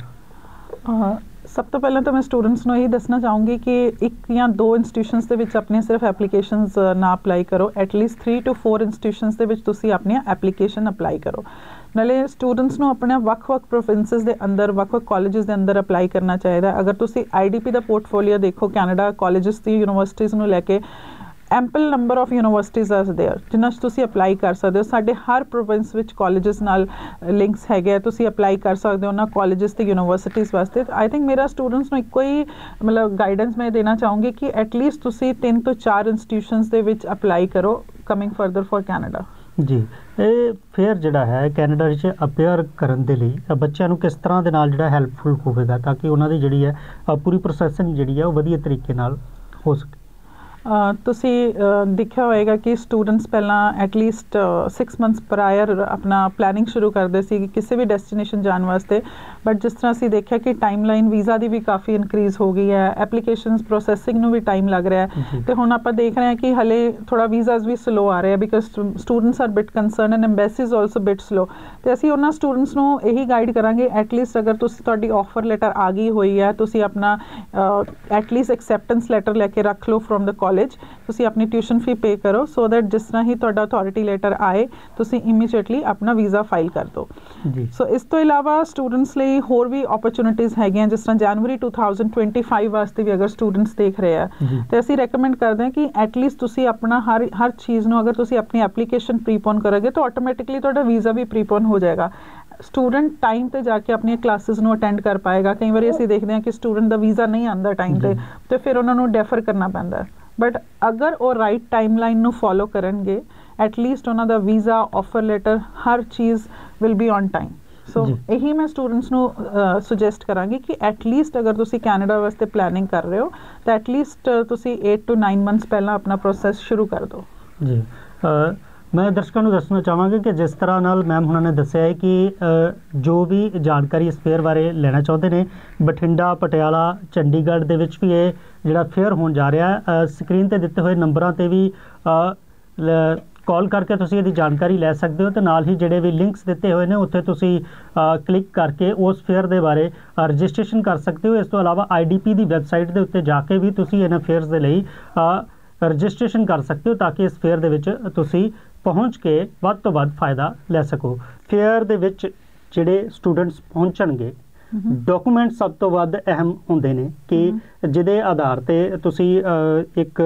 ਚਾਹੋ? ਸਭ ਤੋਂ ਪਹਿਲਾਂ ਤਾਂ ਮੈਂ ਸਟੂਡੈਂਟਸ ਨੂੰ ਇਹ ਦੱਸਣਾ ਚਾਹੂੰਗੀ ਕਿ ਇੱਕ ਜਾਂ ਦੋ ਇੰਸਟੀਟਿਊਸ਼ਨਸ ਦੇ ਵਿੱਚ ਆਪਣੀਆਂ ਸਿਰਫ ਐਪਲੀਕੇਸ਼ਨਸ ਨਾ ਅਪਲਾਈ ਕਰੋ, at least three to four institutions ਦੇ ਵਿੱਚ ਤੁਸੀਂ ਆਪਣੀਆਂ ਐਪਲੀਕੇਸ਼ਨ ਅਪਲਾਈ ਕਰੋ। ਨਾਲੇ ਸਟੂਡੈਂਟਸ ਨੂੰ ਆਪਣੇ ਵੱਖ-ਵੱਖ ਪ੍ਰੋਵਿੰਸਸ ਦੇ ਅੰਦਰ, ਵੱਖ-ਵੱਖ ਕਾਲਜਸ ਦੇ ਅੰਦਰ ਅਪਲਾਈ ਕਰਨਾ ਚਾਹੀਦਾ। ਅਗਰ ਤੁਸੀਂ ਆਈ ਡੀ ਪੀ ਦਾ ਪੋਰਟਫੋਲੀਓ ਦੇਖੋ ਕੈਨੇਡਾ ਕਾਲਜਸ ਦੀ ਯੂਨੀਵਰਸਿਟੀਜ਼ ਨੂੰ ਲੈ ਕੇ, ample number of universities are there ਜਿਨ੍ਹਾਂ 'ਚ ਤੁਸੀਂ ਅਪਲਾਈ ਕਰ ਸਕਦੇ ਹੋ। ਸਾਡੇ ਹਰ ਪ੍ਰੋਵਿੰਸ ਵਿੱਚ ਕਾਲਜਸ ਨਾਲ ਲਿੰਕਸ ਹੈਗੇ ਆ, ਤੁਸੀਂ ਅਪਲਾਈ ਕਰ ਸਕਦੇ ਹੋ ਉਹਨਾਂ ਕਾਲਜਸ ਤੇ ਯੂਨੀਵਰਸਿਟੀਜ਼ ਵਾਸਤੇ। ਆਈ ਥਿੰਕ ਮੇਰਾ ਸਟੂਡੈਂਟਸ ਨੂੰ ਇੱਕੋ ਹੀ ਮਤਲਬ ਗਾਈਡੈਂਸ ਮੈਂ ਦੇਣਾ ਚਾਹੂੰਗੀ ਕਿ ਐਟਲੀਸਟ ਤੁਸੀਂ ਤਿੰਨ ਤੋਂ ਚਾਰ ਇੰਸਟੀਟਿਊਸ਼ਨਸ ਦੇ ਵਿੱਚ ਅਪਲਾਈ ਕਰੋ ਕਮਿੰਗ ਫਰਦਰ ਫॉर ਕੈਨੇਡਾ ਜੀ। ਇਹ ਫੇਅਰ ਜਿਹੜਾ ਹੈ ਕੈਨੇਡਾ ਵਿੱਚ ਅਪੇਅਰ ਕਰਨ ਦੇ ਲਈ ਬੱਚਿਆਂ ਨੂੰ ਕਿਸ ਤਰ੍ਹਾਂ ਦੇ ਨਾਲ ਜਿਹੜਾ ਹੈਲਪਫੁਲ ਹੋਵੇਗਾ ਤਾਂ ਕਿ ਉਹਨਾਂ ਦੀ ਜਿਹੜੀ ਹੈ ਪੂਰੀ ਪ੍ਰੋਸੈਸਿੰਗ ਜਿਹੜੀ ਹੈ ਉਹ ਵਧੀਆ ਤਰੀਕੇ ਨਾਲ ਹੋ ਸਕੇ? ਤੁਸੀਂ ਦੇਖਿਆ ਹੋਏਗਾ ਕਿ ਸਟੂਡੈਂਟਸ ਪਹਿਲਾਂ ਐਟਲੀਸਟ ਸਿਕਸ ਮੰਥਸ ਪ੍ਰਾਇਰ ਆਪਣਾ ਪਲੈਨਿੰਗ ਸ਼ੁਰੂ ਕਰਦੇ ਸੀ ਕਿਸੇ ਵੀ ਡੈਸਟੀਨੇਸ਼ਨ ਜਾਣ ਵਾਸਤੇ, ਬਟ ਜਿਸ ਤਰ੍ਹਾਂ ਅਸੀਂ ਦੇਖਿਆ ਕਿ ਟਾਈਮਲਾਈਨ ਵੀਜ਼ਾ ਦੀ ਵੀ ਕਾਫੀ ਇਨਕਰੀਜ਼ ਹੋ ਗਈ ਹੈ, ਐਪਲੀਕੇਸ਼ਨਸ ਪ੍ਰੋਸੈਸਿੰਗ ਨੂੰ ਵੀ ਟਾਈਮ ਲੱਗ ਰਿਹਾ ਹੈ, ਤੇ ਹੁਣ ਆਪਾਂ ਦੇਖ ਰਹੇ ਹਾਂ ਕਿ ਹਲੇ ਥੋੜਾ ਵੀਜ਼ਾਸ ਵੀ ਸਲੋ ਆ ਰਹੇ ਆ because students are bit concern and embassies also bit slow. ਤੇ ਅਸੀਂ ਉਹਨਾਂ ਸਟੂਡੈਂਟਸ ਨੂੰ ਇਹੀ ਗਾਈਡ ਕਰਾਂਗੇ, ਐਟਲੀਸਟ ਅਗਰ ਤੁਸੀਂ ਤੁਹਾਡੀ ਆਫਰ ਲੈਟਰ ਆ ਗਈ ਹੋਈ ਹੈ, ਤੁਸੀਂ ਆਪਣਾ ਐਟਲੀਸਟ ਐਕਸੈਪਟੈਂਸ ਲੈਟਰ ਲੈ ਕੇ ਰੱਖ ਲਓ ਫਰੋਮ ਦ ਕਾਲਜ, ਤੁਸੀਂ ਆਪਣੀ ਟਿਊਸ਼ਨ ਫੀ ਪੇ ਕਰੋ ਸੋ ਦੈਟ ਜਿਸ ਤਰ੍ਹਾਂ ਹੀ ਤੁਹਾਡਾ ਅਥਾਰਟੀ ਲੈਟਰ ਆਏ ਤੁਸੀਂ ਇਮੀਡੀਏਟਲੀ ਆਪਣਾ ਵੀਜ਼ਾ ਫਾਈਲ ਕਰ ਦਿਓ। ਸੋ ਇਸ ਤੋਂ ਇਲਾਵਾ ਸਟੂਡੈਂਟਸ ਲਈ ਹੋਰ ਵੀ ਓਪਰਚੁਨਿਟੀਜ਼ ਹੈਗੀਆਂ, ਜਿਸ ਤਰ੍ਹਾਂ ਜਨਵਰੀ ਟੂ ਥਾਊਜ਼ੈਂਡ ਟਵੈਂਟੀ ਫਾਈਵ ਵਾਸਤੇ ਵੀ ਅਗਰ ਸਟੂਡੈਂਟਸ ਦੇਖ ਰਹੇ ਆ ਤੇ ਅਸੀਂ ਰეკਮੈਂਡ ਕਰਦੇ ਹਾਂ ਕਿ ਐਟਲੀਸਟ ਤੁਸੀਂ ਆਪਣਾ ਹਰ ਹਰ ਚੀਜ਼ ਨੂੰ ਅਗਰ ਤੁਸੀਂ ਆਪਣੀ ਐਪਲੀਕੇਸ਼ਨ ਪ੍ਰੀਪੋਨ ਕਰੋਗੇ ਤਾਂ ਆਟੋਮੈਟਿਕਲੀ ਤੁਹਾਡਾ ਵੀਜ਼ਾ ਵੀ ਪ੍ਰੀਪੋਨ ਹੋ ਜਾਏਗਾ। ਸਟੂਡੈਂਟ ਟਾਈਮ ਤੇ ਜਾ ਕੇ ਆਪਣੀਆਂ ਕਲਾਸਿਸ ਨੂੰ ਅਟੈਂਡ ਕਰ ਪਾਏਗਾ। ਕਈ ਵਾਰੀ ਅਸੀਂ ਦੇਖਦੇ ਹਾਂ ਕਿ ਸਟੂਡੈਂਟ ਦਾ ਵੀਜ਼ਾ ਨਹੀਂ ਆਉਂਦਾ ਟਾਈਮ ਤੇ ਤੇ ਫਿਰ ਉਹਨਾਂ ਨੂੰ ਡੈਫਰ ਕਰਨਾ ਪੈਂਦਾ, ਬਟ ਅਗਰ ਉਹ ਰਾਈਟ ਟਾਈਮਲਾਈਨ ਨੂੰ ਫੋਲੋ ਕਰਨਗੇ ਐਟਲੀਸਟ ਉਹਨਾਂ ਦਾ ਵੀਜ਼ਾ, ਆਫਰ ਲੈਟਰ, ਹਰ ਚੀਜ਼ will be on time. So ਇਹੀ ਮੈਂ ਸਟੂਡੈਂਟਸ ਨੂੰ ਸੁਜੈਸਟ ਕਰਾਂਗੀ ਕਿ ਐਟਲੀਸਟ ਅਗਰ ਤੁਸੀਂ ਕੈਨੇਡਾ ਵਾਸਤੇ ਪਲੈਨਿੰਗ ਕਰ ਰਹੇ ਹੋ ਤਾਂ ਐਟਲੀਸਟ ਤੁਸੀਂ ਏਟ ਟੂ ਨਾਈਨ ਮੰਥਸ ਪਹਿਲਾਂ ਆਪਣਾ ਪ੍ਰੋਸੈਸ ਸ਼ੁਰੂ ਕਰ ਦਿਓ। ਜੀ ਮੈਂ ਦਰਸ਼ਕਾਂ ਨੂੰ ਦੱਸਣਾ ਚਾਹਾਂਗਾ ਕਿ ਜਿਸ ਤਰ੍ਹਾਂ ਨਾਲ ਮੈਮ ਹੁਣਾਂ ਨੇ ਦੱਸਿਆ ਹੈ ਕਿ ਜੋ ਵੀ ਜਾਣਕਾਰੀ ਇਸ ਫੇਅਰ ਬਾਰੇ ਲੈਣਾ ਚਾਹੁੰਦੇ ਨੇ, ਬਠਿੰਡਾ, ਪਟਿਆਲਾ, ਚੰਡੀਗੜ੍ਹ ਦੇ ਵਿੱਚ ਵੀ ਇਹ ਜਿਹੜਾ ਫੇਅਰ ਹੋਣ ਜਾ ਰਿਹਾ, ਸਕਰੀਨ 'ਤੇ ਦਿੱਤੇ ਹੋਏ ਨੰਬਰਾਂ 'ਤੇ ਵੀ ਕਾਲ ਕਰਕੇ ਤੁਸੀਂ ਇਹਦੀ ਜਾਣਕਾਰੀ ਲੈ ਸਕਦੇ ਹੋ, ਤੇ ਨਾਲ ਹੀ ਜਿਹੜੇ ਵੀ ਲਿੰਕਸ ਦਿੱਤੇ ਹੋਏ ਨੇ ਉੱਥੇ ਤੁਸੀਂ ਕਲਿੱਕ ਕਰਕੇ ਉਸ ਫੇਅਰ ਦੇ ਬਾਰੇ ਰਜਿਸਟ੍ਰੇਸ਼ਨ ਕਰ ਸਕਦੇ ਹੋ। ਇਸ ਤੋਂ ਇਲਾਵਾ I D P the website ਦੇ ਉੱਤੇ ਜਾ ਕੇ ਵੀ ਤੁਸੀਂ ਇਹਨਾਂ ਫੇਅਰਸ ਦੇ ਲਈ ਰਜਿਸਟ੍ਰੇਸ਼ਨ ਕਰ ਸਕਦੇ ਹੋ ਤਾਂ ਕਿ ਇਸ ਫੇਅਰ ਦੇ ਵਿੱਚ ਤੁਸੀਂ ਪਹੁੰਚ ਕੇ ਵੱਧ ਤੋਂ ਵੱਧ ਫਾਇਦਾ ਲੈ ਸਕੋ। ਫੇਅਰ ਦੇ ਵਿੱਚ ਜਿਹੜੇ ਸਟੂਡੈਂਟਸ ਪਹੁੰਚਣਗੇ, ਡਾਕੂਮੈਂਟ ਸਭ ਤੋਂ ਵੱਧ ਅਹਿਮ ਹੁੰਦੇ ਨੇ ਕਿ ਜਿਹਦੇ ਆਧਾਰ 'ਤੇ ਤੁਸੀਂ ਇੱਕ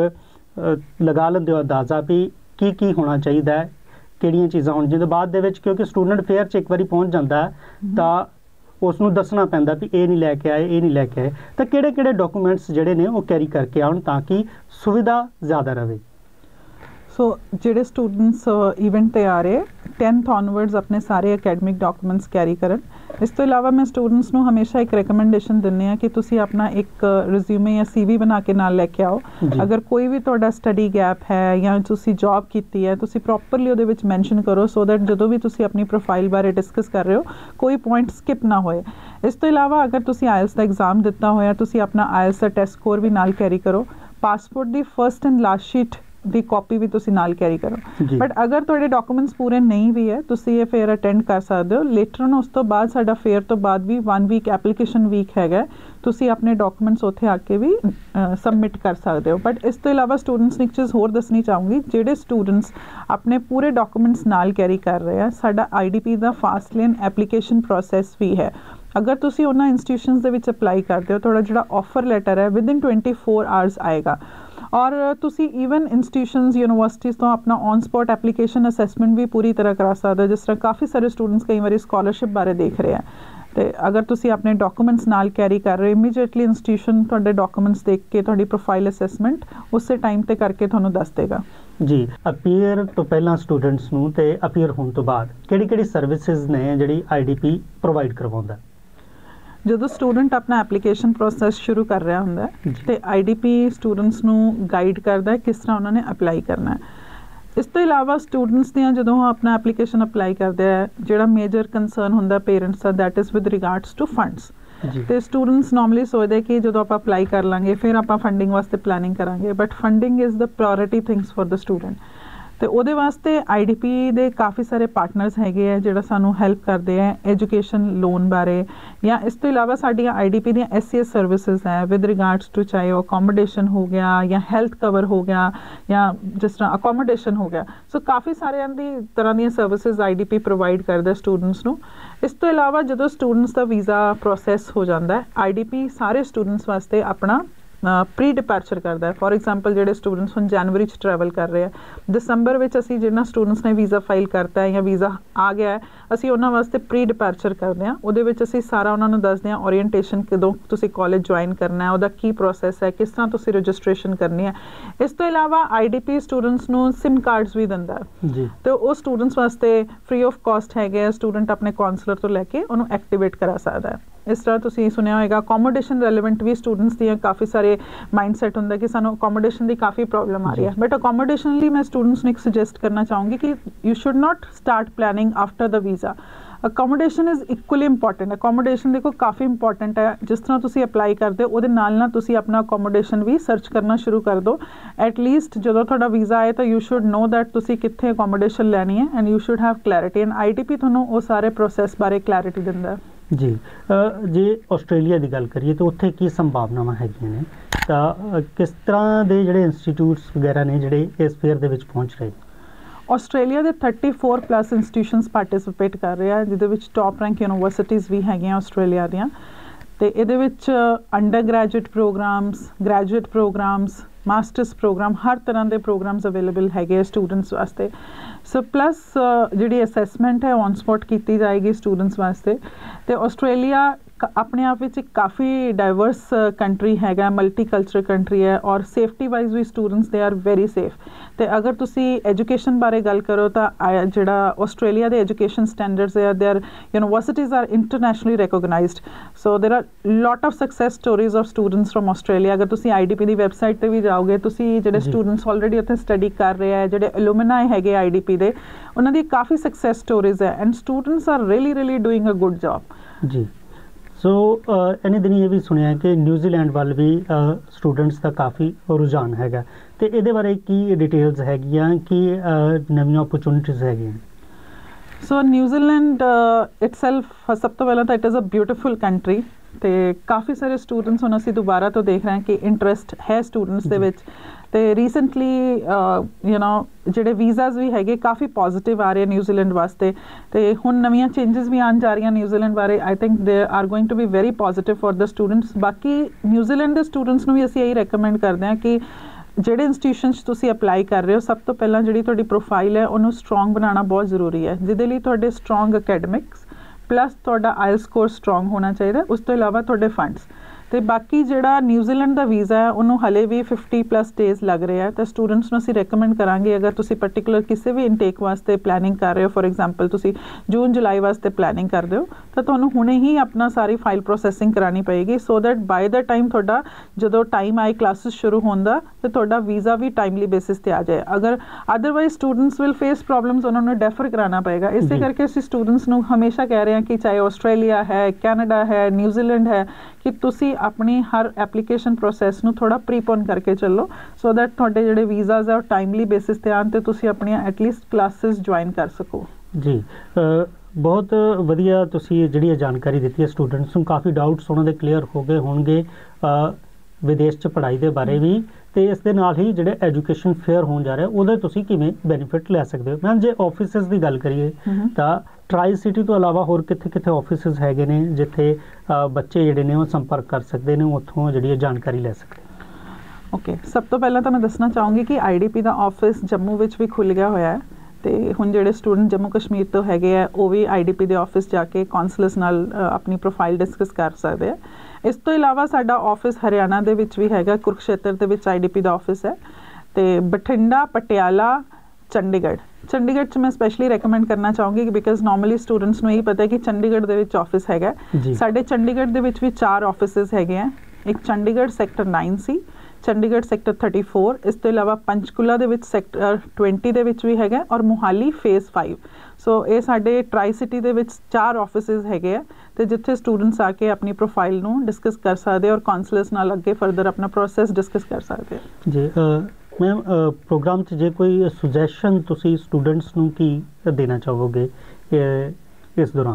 ਲਗਾ ਲੈਂਦੇ ਹੋ ਅੰਦਾਜ਼ਾ ਵੀ ਕੀ ਕੀ ਹੋਣਾ ਚਾਹੀਦਾ ਹੈ, ਕਿਹੜੀਆਂ ਚੀਜ਼ਾਂ ਹੋਣ ਜਿਹਦੇ ਬਾਅਦ ਦੇ ਵਿੱਚ, ਕਿਉਂਕਿ ਸਟੂਡੈਂਟ ਫੇਅਰ 'ਚ ਇੱਕ ਵਾਰੀ ਪਹੁੰਚ ਜਾਂਦਾ ਤਾਂ ਉਸ ਨੂੰ ਦੱਸਣਾ ਪੈਂਦਾ ਵੀ ਇਹ ਨਹੀਂ ਲੈ ਕੇ ਆਏ, ਇਹ ਨਹੀਂ ਲੈ ਕੇ ਆਏ, ਤਾਂ ਕਿਹੜੇ ਕਿਹੜੇ ਡਾਕੂਮੈਂਟਸ ਜਿਹੜੇ ਨੇ ਉਹ ਕੈਰੀ ਕਰਕੇ ਆਉਣ ਤਾਂ ਕਿ ਸੁਵਿਧਾ ਜ਼ਿਆਦਾ ਰਹੇ। ਸੋ ਜਿਹੜੇ ਸਟੂਡੈਂਟਸ ਇਵੈਂਟ 'ਤੇ ਆ ਰਹੇ ਟੈਨਥ ਔਨਵਰਡਸ ਆਪਣੇ ਸਾਰੇ ਅਕੈਡਮਿਕ ਡਾਕੂਮੈਂਟਸ ਕੈਰੀ ਕਰਨ। ਇਸ ਤੋਂ ਇਲਾਵਾ ਮੈਂ ਸਟੂਡੈਂਟਸ ਨੂੰ ਹਮੇਸ਼ਾ ਇੱਕ ਰეკਮੈਂਡੇਸ਼ਨ ਦਿੰਦੀ ਹਾਂ ਕਿ ਤੁਸੀਂ ਆਪਣਾ ਇੱਕ ਰਿਜ਼ਿਊਮੇ ਜਾਂ ਸੀ ਵੀ ਬਣਾ ਕੇ ਨਾਲ ਲੈ ਕੇ ਆਓ। ਅਗਰ ਕੋਈ ਵੀ ਤੁਹਾਡਾ ਸਟੱਡੀ ਗੈਪ ਹੈ ਜਾਂ ਤੁਸੀਂ ਜੌਬ ਕੀਤੀ ਹੈ, ਤੁਸੀਂ ਪ੍ਰੋਪਰਲੀ ਉਹਦੇ ਵਿੱਚ ਮੈਂਸ਼ਨ ਕਰੋ ਸੋ ਦੈਟ ਜਦੋਂ ਵੀ ਤੁਸੀਂ ਆਪਣੀ ਪ੍ਰੋਫਾਈਲ ਬਾਰੇ ਡਿਸਕਸ ਕਰ ਰਹੇ ਹੋ ਕੋਈ ਪੁਆਇੰਟ ਸਕਿਪ ਨਾ ਹੋਏ। ਇਸ ਤੋਂ ਇਲਾਵਾ ਅਗਰ ਤੁਸੀਂ ਆਇਲਸ ਦਾ ਐਗਜ਼ਾਮ ਦਿੱਤਾ ਹੋਇਆ, ਤੁਸੀਂ ਆਪਣਾ ਆਇਲਸ ਦਾ ਟੈਸਟ ਸਕੋਰ ਵੀ ਨਾਲ ਕੈਰੀ ਕਰੋ। ਪਾਸਪੋਰਟ ਦੀ ਫਸਟ ਐਂਡ ਲਾਸਟ ਸ਼ੀਟ ਦੀ ਕਾਪੀ ਵੀ ਤੁਸੀਂ ਨਾਲ ਕੈਰੀ ਕਰੋ। ਬਟ ਅਗਰ ਤੁਹਾਡੇ ਡਾਕੂਮੈਂਟਸ ਪੂਰੇ ਨਹੀਂ ਵੀ ਹੈ, ਤੁਸੀਂ ਇਹ ਫੇਅਰ ਅਟੈਂਡ ਕਰ ਸਕਦੇ ਹੋ। ਲੇਟਰ ਔਨ ਉਸ ਤੋਂ ਬਾਅਦ ਸਾਡਾ ਫੇਅਰ ਤੋਂ ਬਾਅਦ ਵੀ ਵਨ ਵੀਕ ਐਪਲੀਕੇਸ਼ਨ ਵੀਕ ਹੈਗਾ, ਤੁਸੀਂ ਆਪਣੇ ਡਾਕੂਮੈਂਟਸ ਉੱਥੇ ਆ ਕੇ ਵੀ ਸਬਮਿਟ ਕਰ ਸਕਦੇ ਹੋ। ਬਟ ਇਸ ਤੋਂ ਇਲਾਵਾ ਸਟੂਡੈਂਟਸ ਨੂੰ ਇੱਕ ਚੀਜ਼ ਹੋਰ ਦੱਸਣੀ ਚਾਹੂੰਗੀ, ਜਿਹੜੇ ਸਟੂਡੈਂਟਸ ਆਪਣੇ ਪੂਰੇ ਡਾਕੂਮੈਂਟਸ ਨਾਲ ਕੈਰੀ ਕਰ ਰਹੇ ਆ, ਸਾਡਾ ਆਈ ਡੀ ਪੀ ਦਾ ਫਾਸਟ ਲੇਨ ਐਪਲੀਕੇਸ਼ਨ ਪ੍ਰੋਸੈਸ ਵੀ ਹੈ। ਅਗਰ ਤੁਸੀਂ ਉਹਨਾਂ ਇੰਸਟੀਟਿਊਸ਼ਨਸ ਦੇ ਵਿੱਚ ਅਪਲਾਈ ਕਰਦੇ ਹੋ, ਤੁਹਾਡਾ ਜਿਹੜਾ ਆਫਰ ਲੈਟਰ ਹੈ ਵਿਦਿਨ ਟਵੈਂਟੀ ਫੋਰ ਆਵਰਸ ਆਏਗਾ। ਔਰ ਤੁਸੀਂ ਈਵਨ ਇੰਸਟੀਟਿਊਸ਼ਨਸ, ਯੂਨੀਵਰਸਿਟੀਜ਼ ਤੋਂ ਆਪਣਾ ਔਨ ਸਪੌਟ ਐਪਲੀਕੇਸ਼ਨ ਅਸੈਸਮੈਂਟ ਵੀ ਪੂਰੀ ਤਰ੍ਹਾਂ ਕਰਾ ਸਕਦੇ ਹੋ। ਜਿਸ ਤਰ੍ਹਾਂ ਕਾਫੀ ਸਾਰੇ ਸਟੂਡੈਂਟਸ ਕਈ ਵਾਰੀ ਸਕਾਲਰਸ਼ਿਪ ਬਾਰੇ ਦੇਖ ਰਹੇ ਆ, ਤੇ ਅਗਰ ਤੁਸੀਂ ਆਪਣੇ ਡਾਕੂਮੈਂਟਸ ਨਾਲ ਕੈਰੀ ਕਰ ਰਹੇ ਹੋ, ਇਮੀਡੀਏਟਲੀ ਇੰਸਟੀਟਿਊਸ਼ਨ ਤੁਹਾਡੇ ਡਾਕੂਮੈਂਟਸ ਦੇਖ ਕੇ ਤੁਹਾਡੀ ਪ੍ਰੋਫਾਈਲ ਅਸੈਸਮੈਂਟ ਉਸੇ ਟਾਈਮ ਤੇ ਕਰਕੇ ਤੁਹਾਨੂੰ ਦੱਸ ਦੇਗਾ। ਜੀ, ਅਪੀਅਰ ਤੋਂ ਪਹਿਲਾਂ ਸਟੂਡੈਂਟਸ ਨੂੰ ਤੇ ਅਪੀਅਰ ਹੋਣ ਤੋਂ ਬਾਅਦ ਕਿਹੜੀ ਕਿਹੜੀ ਸਰਵਿਸਿਜ਼ ਨੇ ਜਿਹੜੀ ਆਈ ਡੀ ਪੀ ਪ੍ਰੋਵਾਈਡ ਕਰਵਾਉਂਦਾ? ਜਦੋਂ ਸਟੂਡੈਂਟ ਆਪਣਾ ਐਪਲੀਕੇਸ਼ਨ ਪ੍ਰੋਸੈਸ ਸ਼ੁਰੂ ਕਰ ਰਿਹਾ ਹੁੰਦਾ ਤੇ ਆਈ ਡੀ ਪੀ ਸਟੂਡੈਂਟਸ ਨੂੰ ਗਾਈਡ ਕਰਦਾ ਕਿਸ ਤਰ੍ਹਾਂ ਉਹਨਾਂ ਨੇ ਅਪਲਾਈ ਕਰਨਾ ਹੈ। ਇਸ ਤੋਂ ਇਲਾਵਾ ਸਟੂਡੈਂਟਸ ਦੀਆਂ ਜਦੋਂ ਉਹ ਆਪਣਾ ਐਪਲੀਕੇਸ਼ਨ ਅਪਲਾਈ ਕਰਦੇ ਆ, ਜਿਹੜਾ ਮੇਜਰ ਕੰਸਰਨ ਹੁੰਦਾ ਪੇਰੈਂਟਸ ਦਾ, that is with regards to funds. ਤੇ ਸਟੂਡੈਂਟਸ ਨਾਰਮਲੀ ਸੋਚਦੇ ਕਿ ਜਦੋਂ ਆਪਾਂ ਅਪਲਾਈ ਕਰ ਲਾਂਗੇ ਫਿਰ ਆਪਾਂ ਫੰਡਿੰਗ ਵਾਸਤੇ ਪਲੈਨਿੰਗ ਕਰਾਂਗੇ, but funding is the priority things for the student. ਤੇ ਉਹਦੇ ਵਾਸਤੇ ਆਈ ਡੀ ਪੀ ਦੇ ਕਾਫੀ ਸਾਰੇ ਪਾਰਟਨਰਸ ਹੈਗੇ ਆ ਜਿਹੜਾ ਸਾਨੂੰ ਹੈਲਪ ਕਰਦੇ ਆ ਐਜੂਕੇਸ਼ਨ ਲੋਨ ਬਾਰੇ, ਜਾਂ ਇਸ ਤੋਂ ਇਲਾਵਾ ਸਾਡੀਆਂ ਆਈ ਡੀ ਪੀ ਦੀਆਂ ਐਸ ਸੀ ਐਸ ਸਰਵਿਸਿਜ਼ ਹੈ ਵਿਦ ਰਿਗਾਰਡਸ ਟੂ, ਚਾਹੇ ਉਹ ਅਕੋਮੋਡੇਸ਼ਨ ਹੋ ਗਿਆ ਜਾਂ ਹੈਲਥ ਕਵਰ ਹੋ ਗਿਆ ਜਾਂ ਜਿਸ ਤਰ੍ਹਾਂ ਅਕੋਮੋਡੇਸ਼ਨ ਹੋ ਗਿਆ। ਸੋ ਕਾਫੀ ਸਾਰਿਆਂ ਦੀ ਤਰ੍ਹਾਂ ਦੀਆਂ services I D P provide ਕਰਦਾ ਸਟੂਡੈਂਟਸ ਨੂੰ। ਇਸ ਤੋਂ ਇਲਾਵਾ ਜਦੋਂ ਸਟੂਡੈਂਟਸ ਦਾ ਵੀਜ਼ਾ ਪ੍ਰੋਸੈਸ ਹੋ ਜਾਂਦਾ ਹੈ, ਆਈ ਡੀ ਪੀ ਸਾਰੇ ਸਟੂਡੈਂਟਸ ਵਾਸਤੇ ਆਪਣਾ ਪ੍ਰੀ ਡਿਪਾਰਚਰ ਕਰਦਾ ਹੈ। ਫੋਰ ਐਗਜ਼ਾਮਪਲ ਜਿਹੜੇ ਸਟੂਡੈਂਟਸ ਹੁਣ ਜਨਵਰੀ 'ਚ ਟਰੈਵਲ ਕਰ ਰਹੇ ਆ, ਦਸੰਬਰ ਵਿੱਚ ਅਸੀਂ ਜਿਹਨਾਂ ਸਟੂਡੈਂਟਸ ਨੇ ਵੀਜ਼ਾ ਫਾਈਲ ਕਰਤਾ ਹੈ ਜਾਂ ਵੀਜ਼ਾ ਆ ਗਿਆ ਹੈ, ਅਸੀਂ ਉਹਨਾਂ ਵਾਸਤੇ ਪ੍ਰੀ ਡਿਪਾਰਚਰ ਕਰਦੇ ਹਾਂ। ਉਹਦੇ ਵਿੱਚ ਅਸੀਂ ਸਾਰਾ ਉਹਨਾਂ ਨੂੰ ਦੱਸਦੇ ਹਾਂ ਓਰੀਐਂਟੇਸ਼ਨ, ਕਦੋਂ ਤੁਸੀਂ ਕਾਲਜ ਜੁਆਇਨ ਕਰਨਾ ਹੈ, ਉਹਦਾ ਕੀ ਪ੍ਰੋਸੈਸ ਹੈ, ਕਿਸ ਤਰ੍ਹਾਂ ਤੁਸੀਂ ਰਜਿਸਟ੍ਰੇਸ਼ਨ ਕਰਨੀ ਹੈ। ਇਸ ਤੋਂ ਇਲਾਵਾ ਆਈ ਡੀ ਪੀ ਸਟੂਡੈਂਟਸ ਨੂੰ ਸਿਮ ਕਾਰਡਸ ਵੀ ਦਿੰਦਾ ਹੈ ਤੇ ਉਹ ਸਟੂਡੈਂਟਸ ਵਾਸਤੇ ਫ੍ਰੀ ਆਫ ਕਾਸਟ ਹੈਗੇ ਆ, ਸਟੂਡੈਂਟ ਆਪਣੇ ਕਾਉਂਸਲਰ ਤੋਂ ਲੈ ਕੇ ਉਹਨੂੰ ਐਕਟੀਵੇਟ ਕਰਾ ਸਕਦਾ ਹੈ। इस तरह तुसीं सुनिया होएगा अकोमोडेशन रेलिवेंट भी स्टूडेंट्स ਦੀਆਂ काफ़ी सारे माइंडसैट ਹੁੰਦਾ कि ਸਾਨੂੰ अकोमोडेशन ਦੀ काफ़ी प्रॉब्लम आ रही है बट अकोमोडेशन ਲਈ मैं स्टूडेंट्स ਨੂੰ ਇੱਕ ਸੁਜੈਸਟ ਕਰਨਾ ਚਾਹੂੰਗੀ कि you should not start planning after the visa accommodation is equally important accommodation देखो काफ़ी इंपॉर्टेंट है जिस तरह तुसी अप्लाई करते हो ਉਹਦੇ ਨਾਲ ਨਾਲ ਤੁਸੀਂ ਆਪਣਾ ਅਕੋਮੋਡੇਸ਼ਨ ਵੀ ਸਰਚ ਕਰਨਾ ਸ਼ੁਰੂ ਕਰ ਦਿਓ ਐਟਲੀਸਟ ਜਦੋਂ ਤੁਹਾਡਾ ਵੀਜ਼ਾ ਆਏ ਤਾਂ ਯੂ ਸ਼ੁਡ ਨੋ ਦੈਟ ਤੁਸੀਂ ਕਿੱਥੇ ਅਕੋਮੋਡੇਸ਼ਨ ਲੈਣੀ ਹੈ and you should have clarity and ITP ਤੁਹਾਨੂੰ ਉਹ ਸਾਰੇ ਪ੍ਰੋਸੈਸ ਬਾਰੇ ਕਲੈਰਿਟੀ ਦਿੰਦਾ ਜੀ ਜੇ ਆਸਟ੍ਰੇਲੀਆ ਦੀ ਗੱਲ ਕਰੀਏ ਤਾਂ ਉੱਥੇ ਕੀ ਸੰਭਾਵਨਾਵਾਂ ਹੈਗੀਆਂ ਨੇ ਤਾਂ ਕਿਸ ਤਰ੍ਹਾਂ ਦੇ ਜਿਹੜੇ ਇੰਸਟੀਟਿਊਟਸ ਵਗੈਰਾ ਨੇ ਜਿਹੜੇ ਇਸ ਫੇਅਰ ਦੇ ਵਿੱਚ ਪਹੁੰਚ ਰਹੇ ਆਸਟ੍ਰੇਲੀਆ ਦੇ thirty-four ਪਲੱਸ ਇੰਸਟੀਟਿਊਸ਼ਨਸ ਪਾਰਟਿਸਿਪੇਟ ਕਰ ਰਹੇ ਆ ਜਿਹਦੇ ਵਿੱਚ ਟੌਪ ਰੈਂਕ ਯੂਨੀਵਰਸਿਟੀਜ਼ ਵੀ ਹੈਗੀਆਂ ਆਸਟ੍ਰੇਲੀਆ ਦੀਆਂ ਤੇ ਇਹਦੇ ਵਿੱਚ undergraduate programs graduate programs masters program ਹਰ ਤਰ੍ਹਾਂ ਦੇ ਪ੍ਰੋਗਰਾਮਸ ਅਵੇਲੇਬਲ ਹੈਗੇ ਆ ਸਟੂਡੈਂਟਸ ਵਾਸਤੇ ਸੋ ਪਲੱਸ ਜਿਹੜੀ ਅਸੈਸਮੈਂਟ ਹੈ ਔਨ ਸਪੌਟ ਕੀਤੀ ਜਾਏਗੀ ਸਟੂਡੈਂਟਸ ਵਾਸਤੇ ਤੇ ਆਸਟ੍ਰੇਲੀਆ अपने आप में काफ़ी डाइवर्स कंट्री हैगा मल्टी कल्चरल कंट्री है और सेफ्टी वाइज भी students they are very safe तो अगर तुसी एजुकेशन बारे गल करो तो जिहड़ा आस्ट्रेलिया दे एजुकेशन स्टैंडर्ड्स है there universities are internationally recognised so there are lot of success stories of students from Australia अगर तुसी आई डी पी की वैबसाइट पर भी जाओगे तुसी जिहड़े स्टूडेंट्स ऑलरेडी उत्थे स्टडी कर रहे हैं जिहड़े एलुमनाई हैगे आई डी पी दे उन्हां दी काफ़ी सक्सैस स्टोरीज है and students are really really doing a good job जी ਸੋ ਇਹਨੇ ਦਿਨ ਇਹ ਵੀ ਸੁਣਿਆ ਕਿ ਨਿਊਜ਼ੀਲੈਂਡ ਵੱਲ ਵੀ ਸਟੂਡੈਂਟਸ ਦਾ ਕਾਫੀ ਰੁਝਾਨ ਹੈਗਾ ਅਤੇ ਇਹਦੇ ਬਾਰੇ ਕੀ ਡਿਟੇਲਸ ਹੈਗੀਆਂ ਕੀ ਨਵੀਆਂ ਓਪਰਚੁਨਿਟੀਜ਼ ਹੈਗੀਆਂ ਸੋ ਨਿਊਜ਼ੀਲੈਂਡ ਇਟਸੈਲਫ ਸਭ ਤੋਂ ਪਹਿਲਾਂ ਤਾਂ it is a beautiful country ਅਤੇ ਕਾਫੀ ਸਾਰੇ ਸਟੂਡੈਂਟਸ ਹੁਣ ਅਸੀਂ ਦੁਬਾਰਾ ਤੋਂ ਦੇਖ ਰਹੇ ਹਾਂ ਕਿ ਇੰਟਰਸਟ ਹੈ ਸਟੂਡੈਂਟਸ ਦੇ ਵਿੱਚ ਅਤੇ ਰੀਸੈਂਟਲੀ ਯੂ ਨੋ ਜਿਹੜੇ ਵੀਜ਼ਾਜ਼ ਵੀ ਹੈਗੇ ਕਾਫੀ ਪੋਜ਼ੀਟਿਵ ਆ ਰਹੇ ਨਿਊਜ਼ੀਲੈਂਡ ਵਾਸਤੇ ਅਤੇ ਹੁਣ ਨਵੀਆਂ ਚੇਂਜਸ ਵੀ ਆਉਣ ਜਾ ਰਹੀਆਂ ਨਿਊਜ਼ੀਲੈਂਡ ਬਾਰੇ I think they are going to be very positive for the students ਬਾਕੀ ਨਿਊਜ਼ੀਲੈਂਡ ਦੇ ਸਟੂਡੈਂਟਸ ਨੂੰ ਵੀ ਅਸੀਂ ਇਹੀ ਰეკਮੈਂਡ ਕਰਦੇ ਹਾਂ ਕਿ ਜਿਹੜੇ ਇੰਸਟੀਟਿਊਸ਼ਨ 'ਚ ਤੁਸੀਂ ਅਪਲਾਈ ਕਰ ਰਹੇ ਹੋ ਸਭ ਤੋਂ ਪਹਿਲਾਂ ਜਿਹੜੀ ਤੁਹਾਡੀ ਪ੍ਰੋਫਾਈਲ ਹੈ ਉਹਨੂੰ ਸਟਰੋਂਗ ਬਣਾਉਣਾ ਬਹੁਤ ਜ਼ਰੂਰੀ ਹੈ ਜਿਹਦੇ ਲਈ ਤੁਹਾਡੇ ਸਟਰੋਂਗ ਅਕੈਡਮਿਕਸ ਪਲੱਸ ਤੁਹਾਡਾ ਆਇਲ ਸਕੋਰ ਸਟਰੋਂਗ ਹੋਣਾ ਚਾਹੀਦਾ ਉਸ ਤੋਂ ਇਲਾਵਾ ਤੁਹਾਡੇ ਫੰਡਸ ਅਤੇ ਬਾਕੀ ਜਿਹੜਾ ਨਿਊਜ਼ੀਲੈਂਡ ਦਾ ਵੀਜ਼ਾ ਹੈ ਉਹਨੂੰ ਹਲੇ ਵੀ ਫਿਫਟੀ ਪਲੱਸ ਡੇਜ਼ ਲੱਗ ਰਿਹਾ ਤਾਂ ਸਟੂਡੈਂਟਸ ਨੂੰ ਅਸੀਂ ਰეკਮੈਂਡ ਕਰਾਂਗੇ ਅਗਰ ਤੁਸੀਂ ਪਰਟੀਕੂਲਰ ਕਿਸੇ ਵੀ ਇਨਟੇਕ ਵਾਸਤੇ ਪਲੈਨਿੰਗ ਕਰ ਰਹੇ ਹੋ ਫੋਰ ਐਗਜ਼ਾਮਪਲ ਤੁਸੀਂ ਜੂਨ ਜੁਲਾਈ ਵਾਸਤੇ ਪਲੈਨਿੰਗ ਕਰਦੇ ਹੋ ਤਾਂ ਤੁਹਾਨੂੰ ਹੁਣੇ ਹੀ ਆਪਣਾ ਸਾਰੀ ਫਾਈਲ ਪ੍ਰੋਸੈਸਿੰਗ ਕਰਾਉਣੀ ਪਏਗੀ so that by the time ਤੁਹਾਡਾ ਜਦੋਂ ਟਾਈਮ ਆਏ ਕਲਾਸਿਸ ਸ਼ੁਰੂ ਹੋਣ ਦਾ ਤਾਂ ਤੁਹਾਡਾ ਵੀਜ਼ਾ ਵੀ ਟਾਈਮਲੀ ਬੇਸਿਸ 'ਤੇ ਆ ਜਾਏ ਅਗਰ otherwise students will face problems ਉਹਨਾਂ ਨੂੰ ਡੈਫਰ ਕਰਾਉਣਾ ਪਏਗਾ ਇਸੇ ਕਰਕੇ ਅਸੀਂ ਸਟੂਡੈਂਟਸ ਨੂੰ ਹਮੇਸ਼ਾ ਕਹਿ ਰਹੇ ਹਾਂ ਕਿ ਚਾਹੇ ਆਸਟ੍ਰੇਲੀਆ ਹੈ ਕੈਨੇਡਾ ਹੈ ਨਿਊਜ਼ੀਲੈਂਡ ਹੈ ਕਿ ਤੁਸੀਂ ਆਪਣੀ ਹਰ ਐਪਲੀਕੇਸ਼ਨ ਪ੍ਰੋਸੈਸ ਨੂੰ ਥੋੜ੍ਹਾ ਪ੍ਰੀਪੋਨ ਕਰਕੇ ਚੱਲੋ ਸੋ ਦੈਟ ਤੁਹਾਡੇ ਜਿਹੜੇ ਵੀਜ਼ਾਜ਼ ਆ ਉਹ ਟਾਈਮਲੀ ਬੇਸਿਸ 'ਤੇ ਆਉਣ ਅਤੇ ਤੁਸੀਂ ਆਪਣੀਆਂ ਐਟਲੀਸਟ ਕਲਾਸਿਸ ਜੁਆਇਨ ਕਰ ਸਕੋ ਜੀ ਬਹੁਤ ਵਧੀਆ ਤੁਸੀਂ ਜਿਹੜੀ ਜਾਣਕਾਰੀ ਦਿੱਤੀ ਹੈ ਸਟੂਡੈਂਟਸ ਨੂੰ ਕਾਫੀ ਡਾਊਟਸ ਉਹਨਾਂ ਦੇ ਕਲੀਅਰ ਹੋ ਗਏ ਹੋਣਗੇ ਵਿਦੇਸ਼ 'ਚ ਪੜ੍ਹਾਈ ਦੇ ਬਾਰੇ ਵੀ ਅਤੇ ਇਸ ਦੇ ਨਾਲ ਹੀ ਜਿਹੜੇ ਐਜੂਕੇਸ਼ਨ ਫੇਅਰ ਹੋਣ ਜਾ ਰਿਹਾ ਉਹਦੇ ਤੁਸੀਂ ਕਿਵੇਂ ਬੈਨੀਫਿਟ ਲੈ ਸਕਦੇ ਹੋ ਮੈਮ ਜੇ ਆਫਿਸਿਸ ਦੀ ਗੱਲ ਕਰੀਏ ਤਾਂ ਟਰਾਈ ਸਿਟੀ ਤੋਂ ਇਲਾਵਾ ਹੋਰ ਕਿੱਥੇ ਕਿੱਥੇ ਆਫਿਸਿਸ ਹੈਗੇ ਨੇ ਜਿੱਥੇ ਬੱਚੇ ਜਿਹੜੇ ਨੇ ਉਹ ਸੰਪਰਕ ਕਰ ਸਕਦੇ ਨੇ ਉੱਥੋਂ ਜਿਹੜੀ ਜਾਣਕਾਰੀ ਲੈ ਸਕਦੇ ਓਕੇ ਸਭ ਤੋਂ ਪਹਿਲਾਂ ਤਾਂ ਮੈਂ ਦੱਸਣਾ ਚਾਹੂੰਗੀ ਕਿ ਆਈ ਡੀ ਪੀ ਦਾ ਆਫਿਸ ਜੰਮੂ ਵਿੱਚ ਵੀ ਖੁੱਲ੍ਹ ਗਿਆ ਹੋਇਆ ਹੈ ਅਤੇ ਹੁਣ ਜਿਹੜੇ ਸਟੂਡੈਂਟ ਜੰਮੂ ਕਸ਼ਮੀਰ ਤੋਂ ਹੈਗੇ ਆ ਉਹ ਵੀ ਆਈ ਡੀ ਪੀ ਦੇ ਆਫਿਸ ਜਾ ਕੇ ਕੌਂਸਲਰਸ ਨਾਲ ਆਪਣੀ ਪ੍ਰੋਫਾਈਲ ਡਿਸਕਸ ਕਰ ਸਕਦੇ ਆ ਇਸ ਤੋਂ ਇਲਾਵਾ ਸਾਡਾ ਆਫਿਸ ਹਰਿਆਣਾ ਦੇ ਵਿੱਚ ਵੀ ਹੈਗਾ ਕੁਰੂਕਸ਼ੇਤਰ ਦੇ ਵਿੱਚ ਆਈ ਡੀ ਪੀ ਦਾ ਆਫਿਸ ਹੈ ਅਤੇ ਬਠਿੰਡਾ ਪਟਿਆਲਾ ਚੰਡੀਗੜ੍ਹ ਚੰਡੀਗੜ੍ਹ 'ਚ ਮੈਂ ਸਪੈਸ਼ਲੀ ਰეკਮੈਂਡ ਕਰਨਾ ਚਾਹੂੰਗੀ ਬਿਕਾਜ਼ ਨੋਰਮਲੀ ਸਟੂਡੈਂਟਸ ਨੂੰ ਇਹ ਪਤਾ ਕਿ ਚੰਡੀਗੜ੍ਹ ਦੇ ਵਿੱਚ ਆਫਿਸ ਹੈਗਾ ਸਾਡੇ ਚੰਡੀਗੜ੍ਹ ਦੇ ਵਿੱਚ ਵੀ ਚਾਰ ਆਫਿਸਿਸ ਹੈਗੇ ਆ ਇੱਕ Chandigarh sector nine C Chandigarh sector thirty four ਇਸ ਤੋਂ ਇਲਾਵਾ ਪੰਚਕੂਲਾ ਦੇ ਵਿੱਚ ਸੈਕਟਰ ਟਵੈਂਟੀ ਦੇ ਵਿੱਚ ਵੀ ਹੈਗਾ ਔਰ ਮੋਹਾਲੀ ਫੇਜ਼ ਫਾਈਵ ਸੋ ਇਹ ਸਾਡੇ ਟਰਾਈ ਸਿਟੀ ਦੇ ਵਿੱਚ ਚਾਰ ਆਫਿਸਿਸ ਹੈਗੇ ਆ ਅਤੇ ਜਿੱਥੇ ਸਟੂਡੈਂਟਸ ਆ ਕੇ ਆਪਣੀ ਪ੍ਰੋਫਾਈਲ ਨੂੰ ਡਿਸਕਸ ਕਰ ਸਕਦੇ ਔਰ ਕਾਉਂਸਲਰਸ ਨਾਲ ਅੱਗੇ ਫਰਦਰ ਆਪਣਾ ਪ੍ਰੋਸੈਸ ਡਿਸਕਸ ਕਰ ਸਕਦੇ ਜੀ ਮੈਮ ਪ੍ਰੋਗਰਾਮ 'ਚ ਜੇ ਕੋਈ ਸੁਜੈਸ਼ਨ ਤੁਸੀਂ ਸਟੂਡੈਂਟਸ ਨੂੰ ਕੀ ਦੇਣਾ ਚਾਹੋਗੇ ਇਸ ਦੌਰਾਨ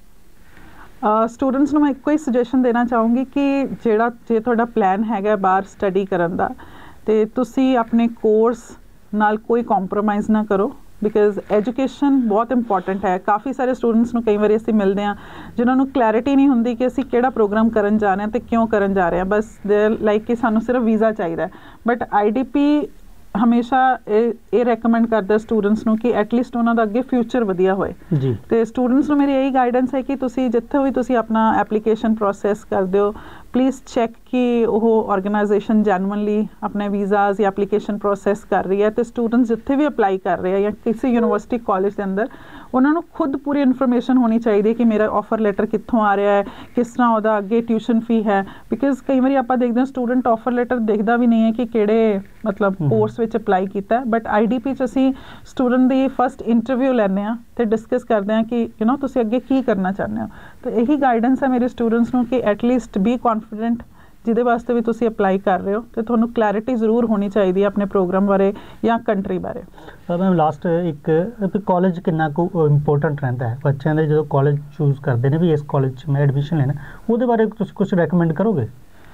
ਸਟੂਡੈਂਟਸ ਨੂੰ ਮੈਂ ਇੱਕੋ ਹੀ ਸੁਜੈਸ਼ਨ ਦੇਣਾ ਚਾਹੂੰਗੀ ਕਿ ਜਿਹੜਾ ਜੇ ਤੁਹਾਡਾ ਪਲਾਨ ਹੈਗਾ ਬਾਹਰ ਸਟੱਡੀ ਕਰਨ ਦਾ ਅਤੇ ਤੁਸੀਂ ਆਪਣੇ ਕੋਰਸ ਨਾਲ ਕੋਈ ਕੰਪਰੋਮਾਈਜ਼ ਨਾ ਕਰੋ ਬਿਕਾਜ਼ ਐਜੂਕੇਸ਼ਨ ਬਹੁਤ ਇੰਪੋਰਟੈਂਟ ਹੈ ਕਾਫੀ ਸਾਰੇ ਸਟੂਡੈਂਟਸ ਨੂੰ ਕਈ ਵਾਰੀ ਅਸੀਂ ਮਿਲਦੇ ਹਾਂ ਜਿਨ੍ਹਾਂ ਨੂੰ ਕਲੈਰਿਟੀ ਨਹੀਂ ਹੁੰਦੀ ਕਿ ਅਸੀਂ ਕਿਹੜਾ ਪ੍ਰੋਗਰਾਮ ਕਰਨ ਜਾ ਰਹੇ ਹਾਂ ਅਤੇ ਕਿਉਂ ਕਰਨ ਜਾ ਰਹੇ ਹਾਂ ਬਸ ਦੇ ਲਾਈਕ ਕਿ ਸਾਨੂੰ ਸਿਰਫ ਵੀਜ਼ਾ ਚਾਹੀਦਾ ਬਟ ਆਈ ਡੀ ਪੀ ਹਮੇਸ਼ਾ ਇਹ ਇਹ ਰੈਕਮੈਂਡ ਕਰਦਾ ਸਟੂਡੈਂਟਸ ਨੂੰ ਕਿ ਐਟਲੀਸਟ ਉਹਨਾਂ ਦਾ ਅੱਗੇ ਫਿਊਚਰ ਵਧੀਆ ਹੋਏ ਜੀ ਅਤੇ ਸਟੂਡੈਂਟਸ ਨੂੰ ਮੇਰੀ ਇਹੀ ਗਾਈਡੈਂਸ ਹੈ ਕਿ ਤੁਸੀਂ ਜਿੱਥੇ ਵੀ ਤੁਸੀਂ ਆਪਣਾ ਐਪਲੀਕੇਸ਼ਨ ਪ੍ਰੋਸੈਸ ਕਰਦੇ ਹੋ प्लीज़ चैक कि वो ऑर्गेनाइजेशन जैनुअनली अपने वीज़ाज़ या एप्लीकेशन प्रोसैस कर रही है। तो स्टूडेंट्स जिथे भी अप्लाई कर रहे हैं या किसी यूनिवर्सिटी कॉलेज के अंदर उन्होंने खुद पूरी इन्फॉर्मेशन होनी चाहिए कि मेरा ऑफर लैटर कित्थों आ रहा है, किस तरह उहदा अगे ट्यूशन फी है। बिकॉज कई बार आप देखते हैं स्टूडेंट ऑफर लैटर देखता भी नहीं है कि किहड़े मतलब कोर्स विच अप्लाई किया है। बट आई डी पी च असीं स्टूडेंट की फस्ट इंटरव्यू लैंदे हैं तो डिस्कस करते हैं कि यू नो तुसीं अगे की करना चाहते हो। तो यही गाइडेंस है मेरे स्टूडेंट्स को कि एटलीस्ट बी कॉन्फिडेंट जिहदे वास्ते भी तुसीं अप्लाई कर रहे हो तो तुहानूं क्लैरिटी जरूर होनी चाहिए अपने प्रोग्राम बारे या कंट्री बारे। मैम लास्ट एक कॉलेज कितना को इंपोर्टेंट रहता है बच्चों के जो कॉलेज चूज करते हैं भी इस कॉलेज में एडमिशन लेना वो बारे तुसीं कुछ रैकमेंड करोगे?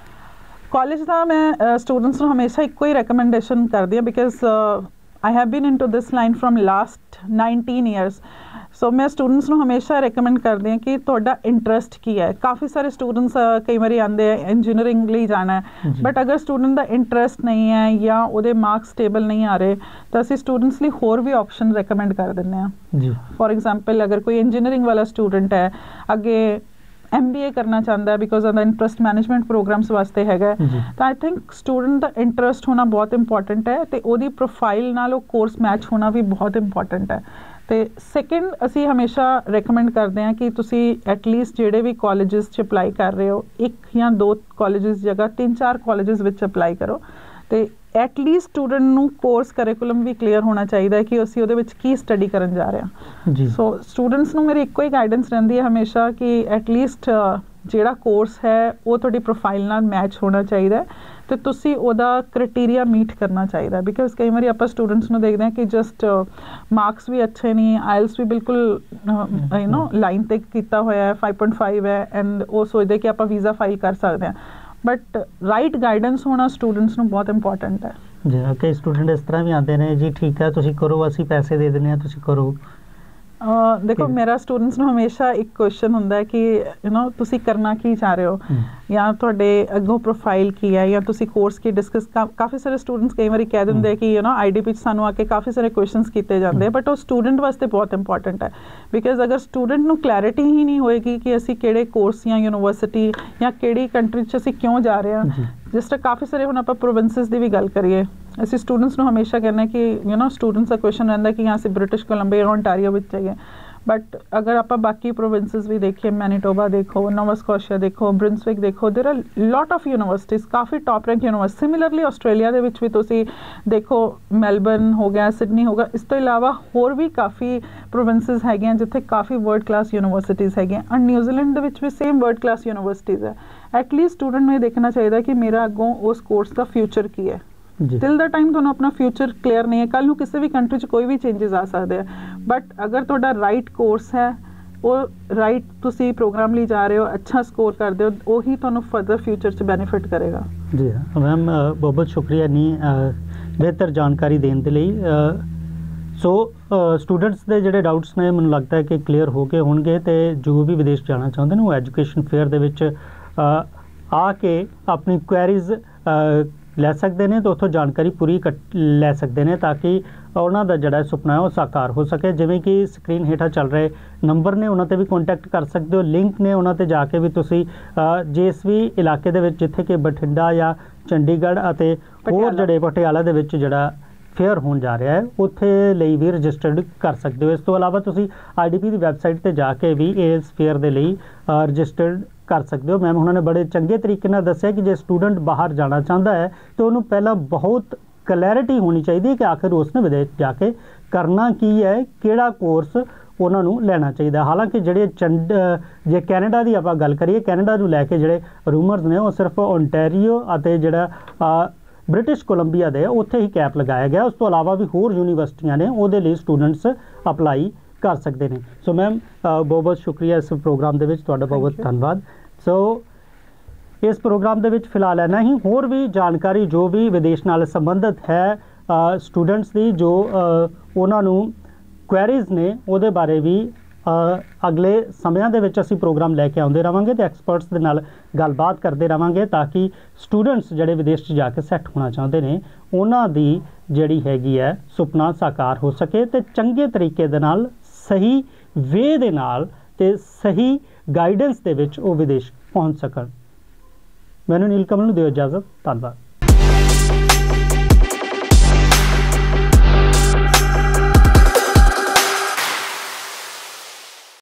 कॉलेज का मैं स्टूडेंट्स को हमेशा इको ही रैकमेंडेशन करती हूँ because I have been into this line from last nineteen years. So मैं स्टूडेंट्स को हमेशा रैकमेंड करती हूँ कि तुहाडा इंटरस्ट की है। काफ़ी सारे स्टूडेंट्स कई बार आते हैं इंजीनियरिंग लिए जाना है बट अगर स्टूडेंट का इंटरस्ट नहीं है या वो मार्क्स स्टेबल नहीं आ रहे तो असीं स्टूडेंट्स लिए होर भी ऑप्शन रैकमेंड कर दें हैं। फॉर एग्जाम्पल अगर कोई इंजीनियरिंग वाला स्टूडेंट है अगे एम बी ए करना चाहता है because of the interest management programs वास्ते है तो आई थिंक स्टूडेंट का इंटरस्ट होना बहुत इंपॉर्टेंट है तो वो प्रोफाइल नाल कोर्स मैच होना भी बहुत इंपॉर्टेंट है। तो सैकेंड असी हमेशा रैकमेंड करते हैं कि तुसी एटलीस्ट जेडे भी कॉलेजेस च अप्लाई कर रहे हो एक या दो कॉलेजेस जगह तीन चार कॉलेजेस विच अप्लाई करो तो एटलीस्ट स्टूडेंट नू कोर्स करिकुलम भी क्लीयर होना चाहिए कि असी उहदे विच की स्टडी करन जा रहे हैं। सो स्टूडेंट्स नू मेरी इक्को ही गाइडेंस रहिंदी है हमेशा कि एटलीस्ट जिहड़ा कोर्स है वो तुहाडी प्रोफाइल नाल मैच होना चाहिए तो तुसी उहदा क्राइटेरिया मीट करना चाहिए। बिकॉज कई बार आप स्टूडेंट्स नू देखते हैं कि जस्ट मार्क्स भी अच्छे नहीं, आइल्स भी बिल्कुल यू नो लाइन ते कीता होया है फाइव पॉइंट फाइव है एंड वो सोचते कि आप वीज़ा फाइल कर सकते हैं बट राइट गाइडेंस होना स्टूडेंट्स नू बहुत इंपॉर्टेंट है। जी कई स्टूडेंट इस तरह भी आते हैं जी ठीक है तुसी करो असी पैसे दे देने तुसी करो। Uh, देखो मेरा स्टूडेंट्स ਨੂੰ हमेशा एक क्वेश्चन ਹੁੰਦਾ है कि यू नो तुसी करना की चाह रहे हो या ਤੁਹਾਡੇ ਅੱਗੋਂ प्रोफाइल की है या तुसी कोर्स की डिस्कस का, काफ़ी सारे स्टूडेंट्स कई बार कह देंगे कि you know I D P सानू आके काफ़ी सारे क्वेश्चनस किए जाते हैं बट वो स्टूडेंट वास्ते बहुत इंपॉर्टेंट है बिकॉज अगर स्टूडेंट ਨੂੰ क्लैरिटी ही नहीं होएगी कि ਅਸੀਂ ਕਿਹੜੇ कोर्स या यूनिवर्सिटी या ਕਿਹੜੀ कंट्री 'ਚ ਅਸੀਂ क्यों जा रहे हैं। जिस तरह काफ़ी सारे ਹੁਣ ਆਪਾਂ प्रोविंसेस ਦੀ ਵੀ ਗੱਲ ਕਰੀਏ ਅਸੀਂ स्टूडेंट्स ਨੂੰ हमेशा कहना कि यू नो स्टूडेंट्स का क्वेश्चन रहता कि यहाँ से ब्रिटिश कोलंबिया ओंटारियो में चाहिए बट अगर आप बाकी प्रोविंसेस भी देखिए मैनीटोबा देखो नोवा स्कॉशिया देखो ब्रिंसविक देखो there are lot of universities काफ़ी top rank university. Similarly Australia दे विच भी तुसी देखो मैलबर्न हो गया सिडनी हो गया इस तो इलावा होर भी काफ़ी प्रोविंसेस है जिथे काफ़ी वर्ल्ड क्लास यूनिवर्सिटीज़ है और न्यूजीलैंड दे विच भी सेम वर्ल्ड क्लास यूनिवर्सिटीज़ है। एटलीस्ट स्टूडेंट में देखना चाहिए कि मेरा अगों उस कोर्स का फ्यूचर की है। टिल द टाइम तुहानू अपना फ्यूचर क्लीयर नहीं है कल नू किसी भी कंट्री च कोई भी चेंजेस आ सकते हैं बट अगर तुहाडा राइट कोर्स है वो राइट तुसी प्रोग्राम लिए जा रहे हो अच्छा स्कोर करते हो वही तुहानू फर्दर फ्यूचर च बेनीफिट करेगा। जी हाँ मैम बहुत बहुत शुक्रिया नी बेहतर जानकारी देने के लिए। सो स्टूडेंट्स के जोड़े डाउट्स ने मैनूं लगता है कि क्लीयर हो गए होंगे तो जो भी विदेश जाना चाहते हैं वो एजुकेशन फेयर दे विच आके अपनी क्वेरीज ਲੈ ਸਕਦੇ ਨੇ तो ਉੱਥੋਂ जानकारी पूरी ਲੈ ਸਕਦੇ ਨੇ ताकि ਉਹਨਾਂ ਦਾ ਜਿਹੜਾ ਸੁਪਨਾ ਹੈ ਉਹ ਸਾਕਾਰ ਹੋ ਸਕੇ। ਜਿਵੇਂ ਕਿ ਸਕਰੀਨ ਹੇਠਾਂ ਚੱਲ ਰਹੇ ਨੰਬਰ ਨੇ ਉਹਨਾਂ ਤੇ ਵੀ ਕੰਟੈਕਟ ਕਰ ਸਕਦੇ ਹੋ, ਲਿੰਕ ਨੇ ਉਹਨਾਂ ਤੇ ਜਾ ਕੇ ਵੀ ਤੁਸੀਂ ਜਿਸ ਵੀ ਇਲਾਕੇ ਦੇ ਵਿੱਚ ਜਿੱਥੇ ਕਿ ਬਠਿੰਡਾ ਜਾਂ ਚੰਡੀਗੜ੍ਹ ਅਤੇ ਹੋਰ ਜਿਹੜੇ ਪਟਿਆਲਾ ਦੇ ਵਿੱਚ ਜਿਹੜਾ फेयर होने जा रहा है उत्थे ਲਈ भी रजिस्टर्ड कर सकते हो। इस तो अलावा तुसी आई डी पी की वैबसाइट पर जाके भी इस फेयर के लिए रजिस्टर्ड कर सकते हो। मैम उन्होंने बड़े चंगे तरीके नाल दस्सिया कि जो स्टूडेंट बाहर जाना चाहता है तो उन्होंने पहला बहुत क्लैरिटी होनी चाहिए कि आखिर उसने विदेश जाके करना की है, किहड़ा कोर्स उन्होंने लेना चाहिए। हालांकि ਜਿਹੜੇ ਚੰਡ ਜੇ ਕੈਨੇਡਾ ਦੀ ਆਪਾਂ ਗੱਲ ਕਰੀਏ ਕੈਨੇਡਾ ਨੂੰ ਲੈ ਕੇ ਜਿਹੜੇ ਰੂਮਰਸ ਨੇ ਉਹ ਸਿਰਫ ਓਨਟਾਰੀਓ ਅਤੇ ਜਿਹੜਾ ब्रिटिश कोलंबिया दे उत्थे ही कैप लगाया गया। उस तो अलावा भी होर यूनिवर्सिटियां ने उहदे लई स्टूडेंट्स अपलाई कर सकते हैं। सो मैम बहुत बहुत शुक्रिया इस प्रोग्राम दे विच तुहाडा बहुत बहुत धन्यवाद। सो इस प्रोग्राम दे विच फिलहाल इन्ना ही, होर भी जानकारी जो भी विदेश नाल संबंधित है स्टूडेंट्स दी जो उन्हां नूं क्वेरीज ने उहदे बारे भी अगले ਸਮਿਆਂ ਦੇ ਵਿੱਚ ਅਸੀਂ ਪ੍ਰੋਗਰਾਮ ਲੈ ਕੇ ਆਉਂਦੇ ਰਵਾਂਗੇ ਤੇ ਐਕਸਪਰਟਸ ਦੇ ਨਾਲ ਗੱਲਬਾਤ ਕਰਦੇ ਰਵਾਂਗੇ ਤਾਂ ਕਿ ਸਟੂਡੈਂਟਸ ਜਿਹੜੇ ਵਿਦੇਸ਼ 'ਚ ਜਾ ਕੇ ਸੈੱਟ ਹੋਣਾ ਚਾਹੁੰਦੇ ਨੇ ਉਹਨਾਂ ਦੀ ਜਿਹੜੀ ਹੈਗੀ ਹੈ ਸੁਪਨਾ ਸਾਕਾਰ ਹੋ ਸਕੇ ਤੇ ਚੰਗੇ ਤਰੀਕੇ ਦੇ ਨਾਲ ਸਹੀ ਵੇ ਦੇ ਨਾਲ ਤੇ ਸਹੀ ਗਾਈਡੈਂਸ ਦੇ ਵਿੱਚ ਉਹ ਵਿਦੇਸ਼ ਪਹੁੰਚ ਸਕਣ। ਮੈਨੂੰ ਨੀਲਕਮਲ ਨੂੰ ਦਿਓ ਇਜਾਜ਼ਤ। ਧੰਨਵਾਦ।